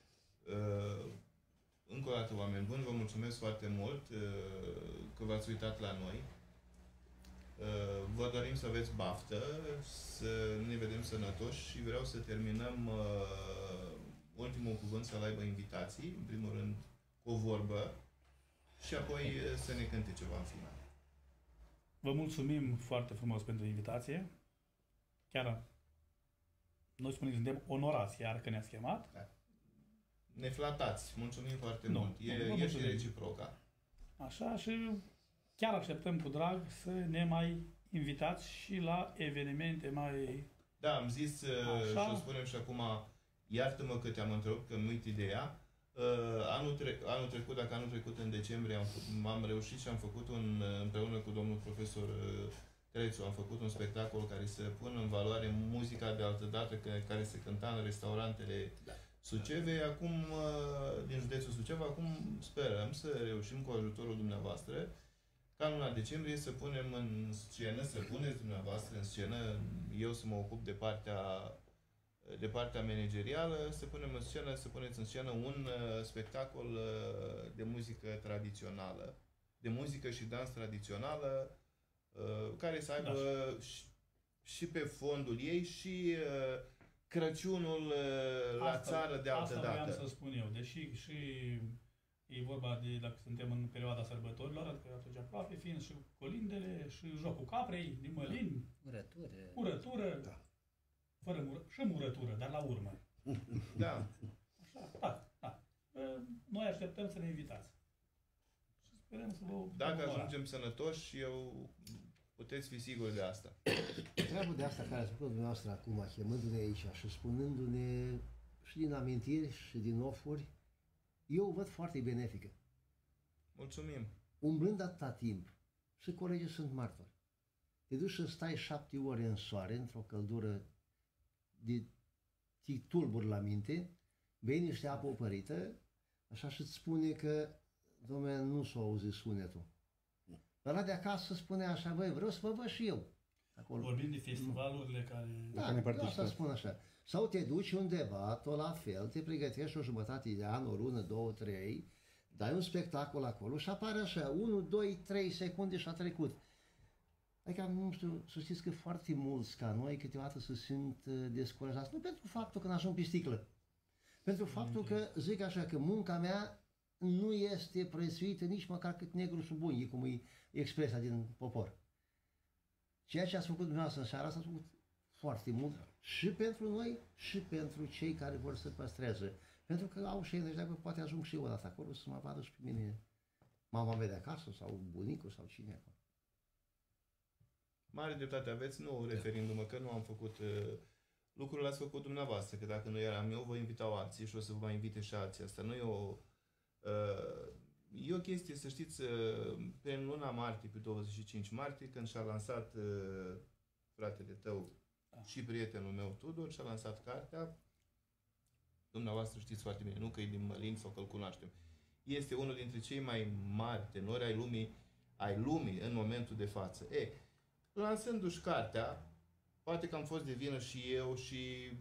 Încă o dată, oameni buni, vă mulțumesc foarte mult că v-ați uitat la noi. Vă dorim să aveți baftă, să ne vedem sănătoși și vreau să terminăm uh, ultimul cuvânt să-l aibă invitații, în primul rând cu o vorbă și apoi să ne cânte ceva în final. Vă mulțumim foarte frumos pentru invitație. Chiar noi spunem, suntem onorați iar că ne-ați chemat. Da. Ne flatați, mulțumim foarte nu, mult. E, nu, e și reciproca. Așa, și chiar așteptăm cu drag să ne mai invitați și la evenimente mai... Da, am zis așa. Și o spunem și acum, iartă-mă că te-am întrerupt, că nu uit ideea. Uh, anul, tre- anul trecut, dacă anul trecut în decembrie am, f- am reușit și am făcut un, împreună cu domnul profesor uh, Crețu, am făcut un spectacol care să pună în valoare muzica de altă dată care, care se cânta în restaurantele da. Sucevei, acum uh, din județul Suceava, acum sperăm să reușim cu ajutorul dumneavoastră ca în luna decembrie să punem în scenă, să puneți dumneavoastră în scenă, eu să mă ocup de partea de partea managerială, să punem în scenă, să puneți în scenă un uh, spectacol uh, de muzică tradițională, de muzică și dans tradițională, uh, care să aibă da. și, și pe fondul ei și uh, Crăciunul uh, la asta, țară de altă asta dată. Asta vreau să spun eu, deși și e vorba de, dacă suntem în perioada sărbătorilor, adică atunci aproape, fiind și colindele, și jocul caprei, din mălini, urătură, urătură, da. Fără mură, și murătură, dar la urmă. Da. Așa, da, da. Noi așteptăm să ne invitați. Și sperăm să vă... Dacă ajungem sănătoși, eu puteți fi siguri de asta. Treaba de asta care ați făcut dumneavoastră acum, chemându-ne aici și spunându-ne și din amintiri și din ofuri, eu o văd foarte benefică. Mulțumim. Umblând atâta timp, și colegii sunt martori. Te duci să stai șapte ore în soare, într-o căldură de tulburi la minte, bei niște apă opărită, așa și-ți spune că, dom'le, nu s-o auzi sunetul. Dar la de acasă spune așa, băi, vreau să vă văd și eu. Acolo. Vorbim de festivalurile care... Da, da, asta spun așa. Sau te duci undeva, tot la fel, te pregătești o jumătate de an, o lună, două, trei, dai un spectacol acolo și apare așa, unu, doi, trei secunde și a trecut. Adică, nu știu, să știți că foarte mulți ca noi câteodată se simt descurajați. Nu pentru faptul că n-ajung pe sticlă. Pentru faptul că, zic așa, că munca mea nu este prețuită nici măcar cât negru sub unghi, cum e expresia din popor. Ceea ce ați făcut dumneavoastră în seara asta, ați făcut foarte mult și pentru noi și pentru cei care vor să păstreze. Pentru că au și ei, dacă poate ajung și eu odată acolo să mă vadă și pe mine mama mea de acasă sau bunicul sau cine acolo. Mare dreptate aveți, nu referindu-mă că nu am făcut uh, lucrurile ați făcut dumneavoastră, că dacă nu eram eu, vă invitau alții și o să vă mai invite și alții. Asta nu e o... Uh, e o chestie, să știți, uh, pe luna martie, pe douăzeci și cinci martie, când și-a lansat uh, fratele tău da. și prietenul meu Tudor, și-a lansat cartea, dumneavoastră știți foarte bine, nu că e din Mălin sau că îl cunoaștem. Este unul dintre cei mai mari tenori ai lumii, ai lumii în momentul de față. E, lansându-și cartea, poate că am fost de vină și eu și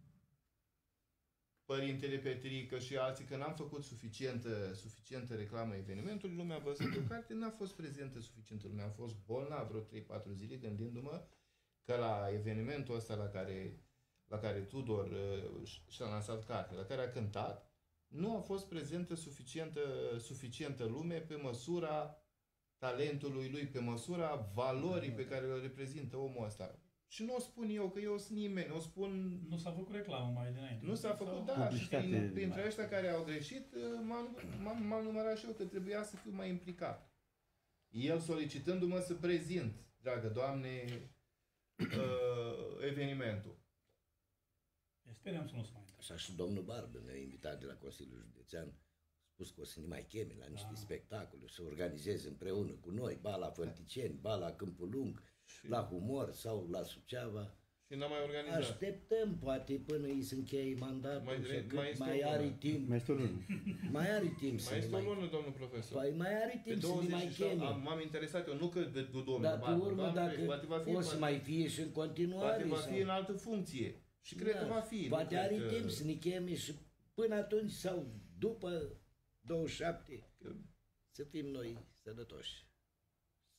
părintele Petrică și alții, că n-am făcut suficientă, suficientă reclamă evenimentului, lumea a văzut o carte, n-a fost prezentă suficientă lumea, am fost bolnav vreo trei patru zile gândindu-mă că la evenimentul ăsta la care, la care Tudor uh, și-a lansat cartea, la care a cântat, nu a fost prezentă suficientă, suficientă lume pe măsura talentului lui, pe măsura valorii pe care o reprezintă omul ăsta. Și nu o spun eu, că eu sunt nimeni, o spun... Nu s-a făcut reclamă mai dinainte. Nu s-a făcut, da, și prin, printre ăștia care au greșit, m-am, m-am, m-am numărat și eu că trebuia să fiu mai implicat. El solicitându-mă să prezint, dragă Doamne, uh, evenimentul. Sperăm să nu se mai întâmple. Așa și domnul Barbă ne-a invitat de la Consiliul Județean, a spus că o să ne mai cheme la niște da. spectacole, să organizeze împreună cu noi, ba la Fălticeni, ba la Câmpul Lung, și... la Humor sau la Suceava. Și n-am mai organizat. Așteptăm, poate, până îi se încheie mandatul, mai, mai, mai, mai are timp. Mai este o lună. Mai are timp să mai este mai... o lună, domnul profesor. Păi mai are timp să ne mai cheme. M-am interesat eu, nu că de domnul Dar pe urmă, dacă poate va fi, o să mai fie și în continuare. Poate va sau... fi în altă funcție. Și cred da, că va fi. Poate are că... timp să ne cheme și până atunci sau după douăzeci și șapte că... să fim noi sănătoși. Să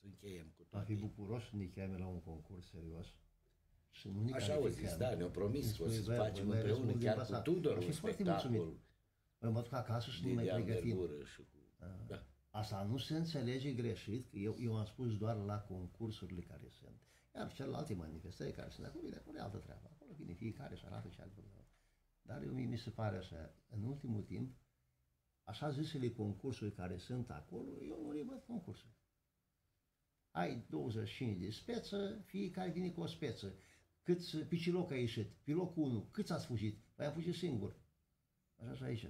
încheiem cu Am fi toate. bucuroși să ne cheme la un concurs serios. Și nu ne Așa au zis, calificăm. da, ne-au promis că o să Spune, bă, facem bă, împreună răspundem chiar la cu asta. Tudor Am un fost foarte mulțumit. spectacol Bă, mă duc acasă și de, nu mai de pregătim. anvergură și cu... Da. Asta nu se înțelege greșit, că eu, eu am spus doar la concursurile care sunt. Iar celelalte manifestări care sunt acolo, bine, acolo e altă treabă. Acolo vine fiecare și arată ce altfel. Dar eu, mie mi se pare așa, în ultimul timp, așa zisele concursuri care sunt acolo, eu nu le văd concursuri. Ai douăzeci și cinci de speță, fiecare vine cu o speță. Câți piciloc a ieșit? Pilocul unu. Câți ați fugit? Păi am fugit singur. Așa și aici.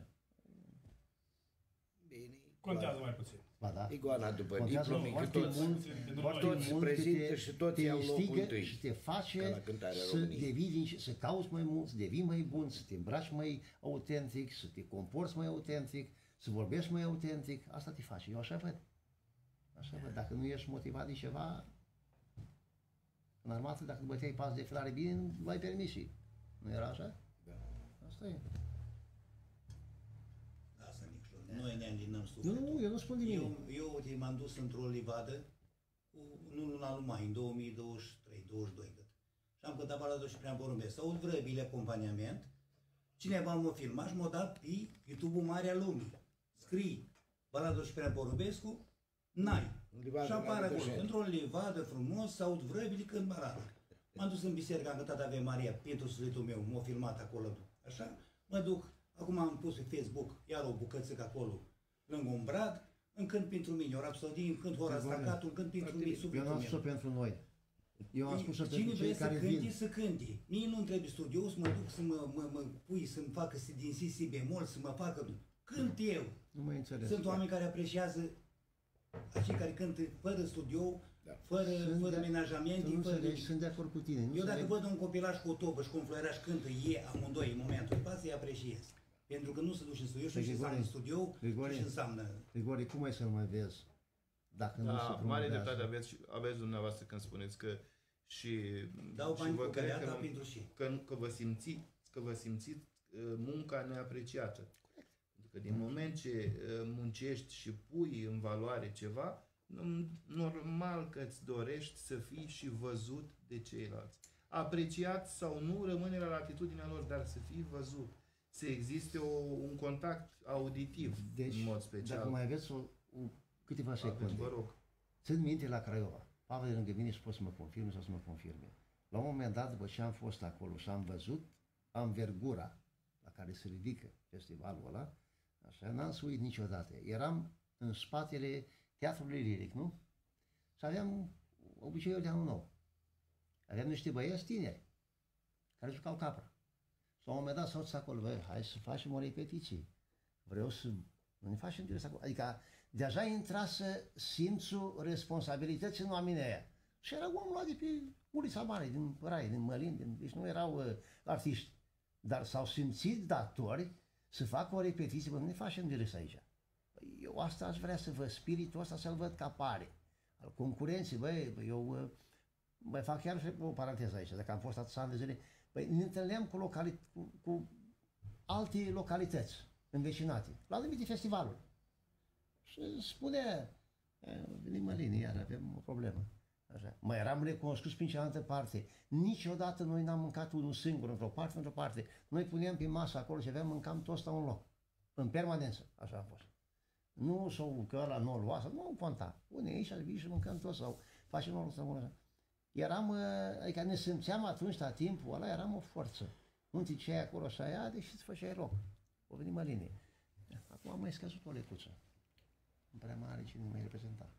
Bine. Contează mai puțin. Ba da. Igoana după Contează diplome, că foarte toți, mult, foarte toți mult prezintă că te- și toți te iau locul instigă întâi. și te Ca face la cântarea să României. devii, din- să cauți mai mult, să devii mai bun, să te îmbraci mai autentic, să te comporți mai autentic, să vorbești mai autentic. Asta te face. Eu așa văd. Așa văd. Dacă nu ești motivat de ceva, în armată, dacă băteai pas de filare bine, nu ai permisii. Nu era așa? Da. Asta e. Asta, Nicșor. Noi ne îndinăm Nu, sufletul. nu, eu nu spun nimic. Eu, eu uite, m-am dus într-o livadă cu, nu în luna lui mai, în două mii douăzeci și trei douăzeci și doi cât. Și am cântat baladul și prea porumbesc. Să aud vrăbile acompaniament. Cineva m-a filmat și m-a dat pe YouTube-ul Marea Lumii. Scrii baladul și prea porumbescu, n-ai. În livadă, Și apare la acolo, Bășeni. într-o livadă frumos, să aud vrăbile când baladul. M-am dus în biserică, am cântat Ave Maria, pentru sufletul meu, m-a filmat acolo. Așa, mă duc, acum am pus pe Facebook, iar o bucățică acolo, lângă un brad, încânt pentru mine, o rapsodie, încânt ora stacatul, încânt pentru mine, Eu sufletul n-am meu. spus-o pentru noi. Eu am spus-o Cine pentru cei vrea să care cânte, vin. să cânte. Mie nu-mi trebuie studios, să mă duc să mă, mă, mă pui, să-mi facă si din si, si bemol, să mă facă... Cânt eu. Nu mă înțeles. Sunt oameni care apreciază acei care cântă fără studio, Da. fără, Sunt fără de- menajamente, Tu nu fără înțelegi, nimic. sunt de acord cu tine. Nu Eu dacă înțeleg. văd un copilaj cu o tobă și cu un fluieraș cântă e amândoi în momentul de față, îi apreciez. Pentru că nu se duce în studio, știu Păi, ce înseamnă Grigore, studio, Grigore, știu ce înseamnă... Grigore, cum ai să-l mai vezi? Dacă nu se Da, mare promovează? dreptate aveți, și- aveți dumneavoastră când spuneți că și, Dau și bani vă cu cred găleata că, pentru și. că, că vă simțiți, că vă simțiți uh, munca neapreciată. Pentru că din moment ce uh, muncești și pui în valoare ceva, n- normal că îți dorești să fii și văzut de ceilalți. Apreciat sau nu, rămâne la latitudinea lor, dar să fii văzut. Să existe o, un contact auditiv Deci, în mod special. dacă mai aveți o, o, câteva Atunci, secunde. vă rog. Țin minte la Craiova. Pavel de lângă mine și pot să mă confirme sau să mă confirme. La un moment dat, după ce am fost acolo și am văzut anvergura la care se ridică festivalul ăla, așa, n-am să uit niciodată. Eram în spatele teatrului liric, nu? Și aveam obiceiul de anul nou. Aveam niște băieți tineri care jucau capra. Și la un moment dat s-au dus acolo, băi, hai să facem o repetiție. Vreau să nu ne facem direct acolo. Adică deja intrase simțul responsabilității în oamenii aia. Și era omul ăla de pe ulița mare, din Rai, din Mălin, din... deci nu erau uh, artiști. Dar s-au simțit datori să facă o repetiție, bă, nu ne facem direct aici. Păi, eu asta aș vrea să văd, spiritul ăsta să-l văd ca pare. Al concurenței, băi, bă, eu uh, mai fac chiar și o paranteză aici, dacă am fost atâția ani de zile, păi ne întâlneam cu, locali... cu, cu alte localități învecinate, la anumite festivaluri. Și spune, veni Mălini, iar avem o problemă. Așa. Mai eram recunoscuți prin cealaltă parte. Niciodată noi n-am mâncat unul singur, într-o parte, într-o parte. Noi puneam pe masă acolo și aveam, mâncam toți la un loc. În permanență, așa a fost. Nu sau că ăla nu o lua, sau nu conta. Pune aici, ar vii și mâncăm toți sau facem unul sau unul. Eram, adică ne simțeam atunci, la timpul ăla, eram o forță. Nu te ceai acolo așa, aia, deși îți făceai loc. O veni Mălini. Acum am mai scăzut o lecuță. În prea mare cine nu mai reprezenta.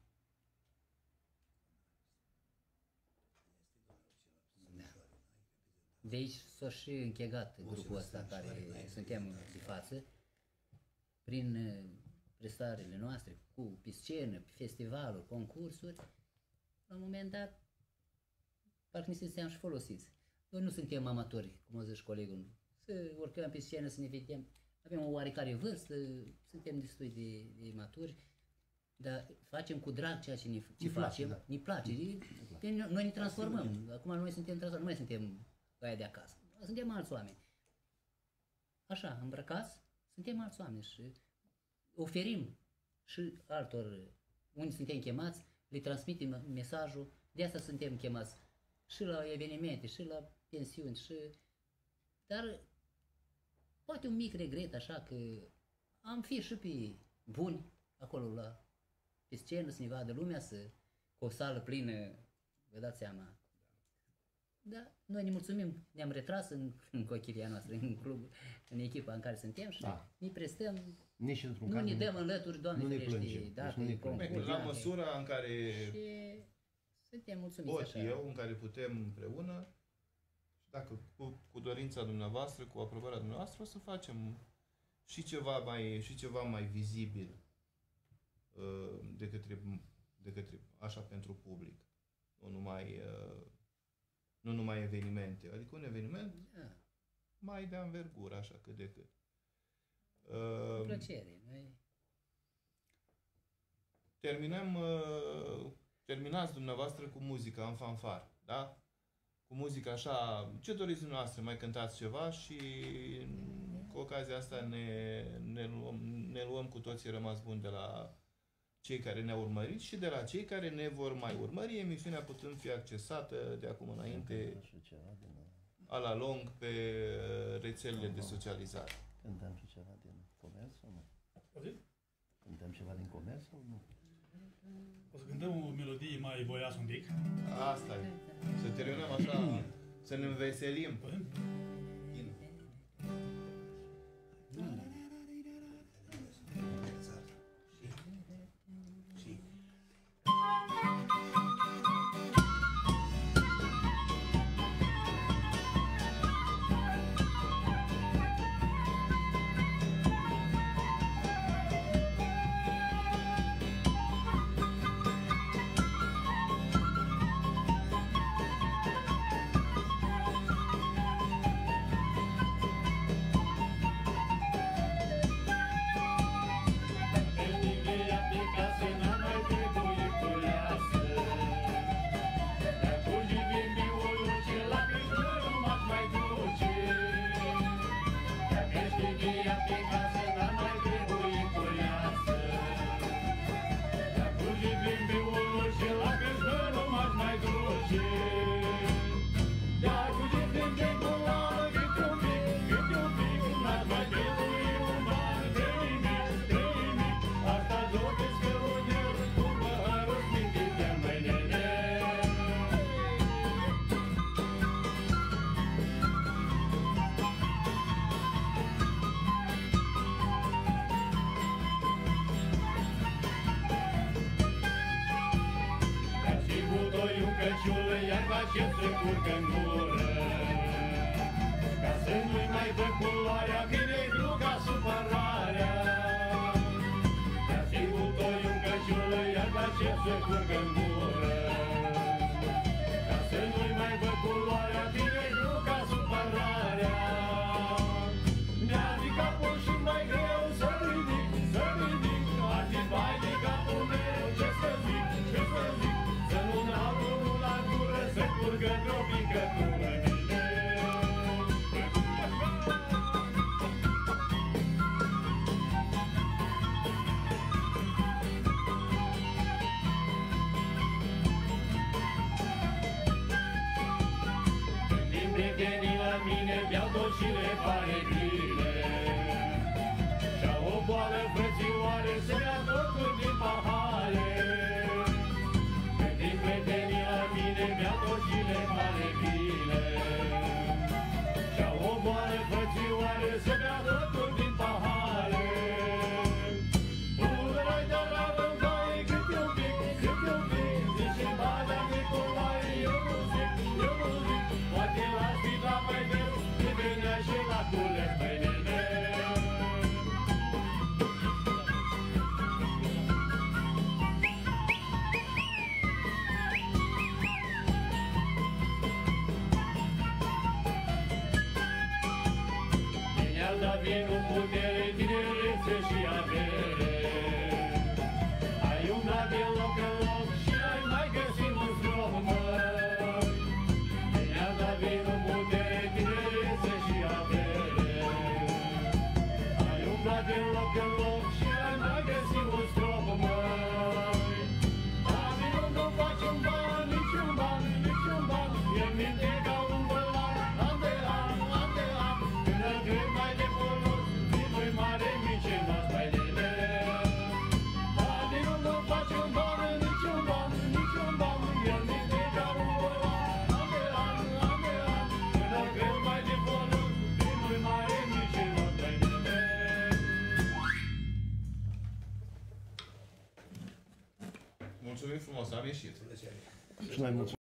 De aici s-a și închegat grupul ăsta care suntem de față, prin uh, prestările noastre, cu pe scenă, pe festivaluri, concursuri, la un moment dat, parcă ne simțeam și folosiți. Noi nu suntem amatori, cum a zis colegul, să urcăm pe scenă, să ne vedem. Avem o oarecare vârstă, suntem destul de, de maturi, dar facem cu drag ceea ce ne ce Ne place, facem, da. ne place. Pe noi, noi ne transformăm. Acum noi suntem transformați, nu mai suntem aia de acasă. Suntem alți oameni. Așa, îmbrăcați, suntem alți oameni și oferim și altor, unde suntem chemați, le transmitem mesajul, de asta suntem chemați și la evenimente, și la pensiuni, și... Dar poate un mic regret așa că am fi și pe buni acolo la pe scenă să ne vadă lumea, să, cu o sală plină, vă dați seama. Da, noi ne mulțumim, ne-am retras în, în cochilia noastră, în club, în echipa în care suntem și da. ne prestăm, nici într-un nu ne dăm înlături, Doamne nu ne ferește, plângem, dacă deci nu ne e plângem. concurs, La dacă- măsura în care și suntem mulțumiți pot așa. eu, în care putem împreună, și dacă cu, cu dorința dumneavoastră, cu aprobarea dumneavoastră, o să facem și ceva mai, și ceva mai vizibil uh, de către, de către, așa, pentru public. Nu numai, uh, nu numai evenimente. Adică un eveniment Da, mai de anvergură, așa, cât de cât. cu Uh, plăcere. Noi... terminăm, uh, terminați dumneavoastră cu muzica în fanfar, da? Cu muzica așa, ce doriți dumneavoastră, mai cântați ceva și cu ocazia asta ne, ne, luăm, ne luăm cu toții rămas buni de la cei care ne-au urmărit și de la cei care ne vor mai urmări, emisiunea putând fi accesată de acum înainte Și ceva din... a la lung pe rețelele de socializare. Cântăm și ceva din comerț sau nu? Auzi? Cântăm ceva din comerț sau nu? O să cântăm o melodie mai voioasă un pic. Asta e. Să terminăm așa, să ne înveselim. Păi, Și ce se curgă în gură, ca să nu-i mai dă culoarea, când e greu ca supărarea. Dar și butoi un căciulă, iarba ce se curgă în gură, ca să nu-i mai dă culoarea, când e greu ca supărarea. Mi-a zis capul și mai greu să ridic, să ridic, ar fi bai de capul meu, ce să zic, ce să zic, să nu-mi altul la gură, să curgă într-o picătură mine. Când din prietenii la mine beau tot și le pare bine, și-au o boală frățioare, să bea totul din pahare. Când din prietenii la mine beau tot și le pare bine, și-au o boală frățioare, să bea totul din pahare. Ui, dar la băncaie, câte un pic, câte un pic, zice Badea Nicolae, eu nu zic, eu nu zic, poate l-aș fi dat mai des, de venea și la cules pe nene. Bine-al dat vinul, putere, tinerețe și avere. Ai umblat de loc în loc și ai mai găsit un strop, măi. Bine-al dat vinul, putere, tinerețe și avere. Ai umblat de loc în loc și ai mai găsit un strop, măi. A vinul și mai mulți.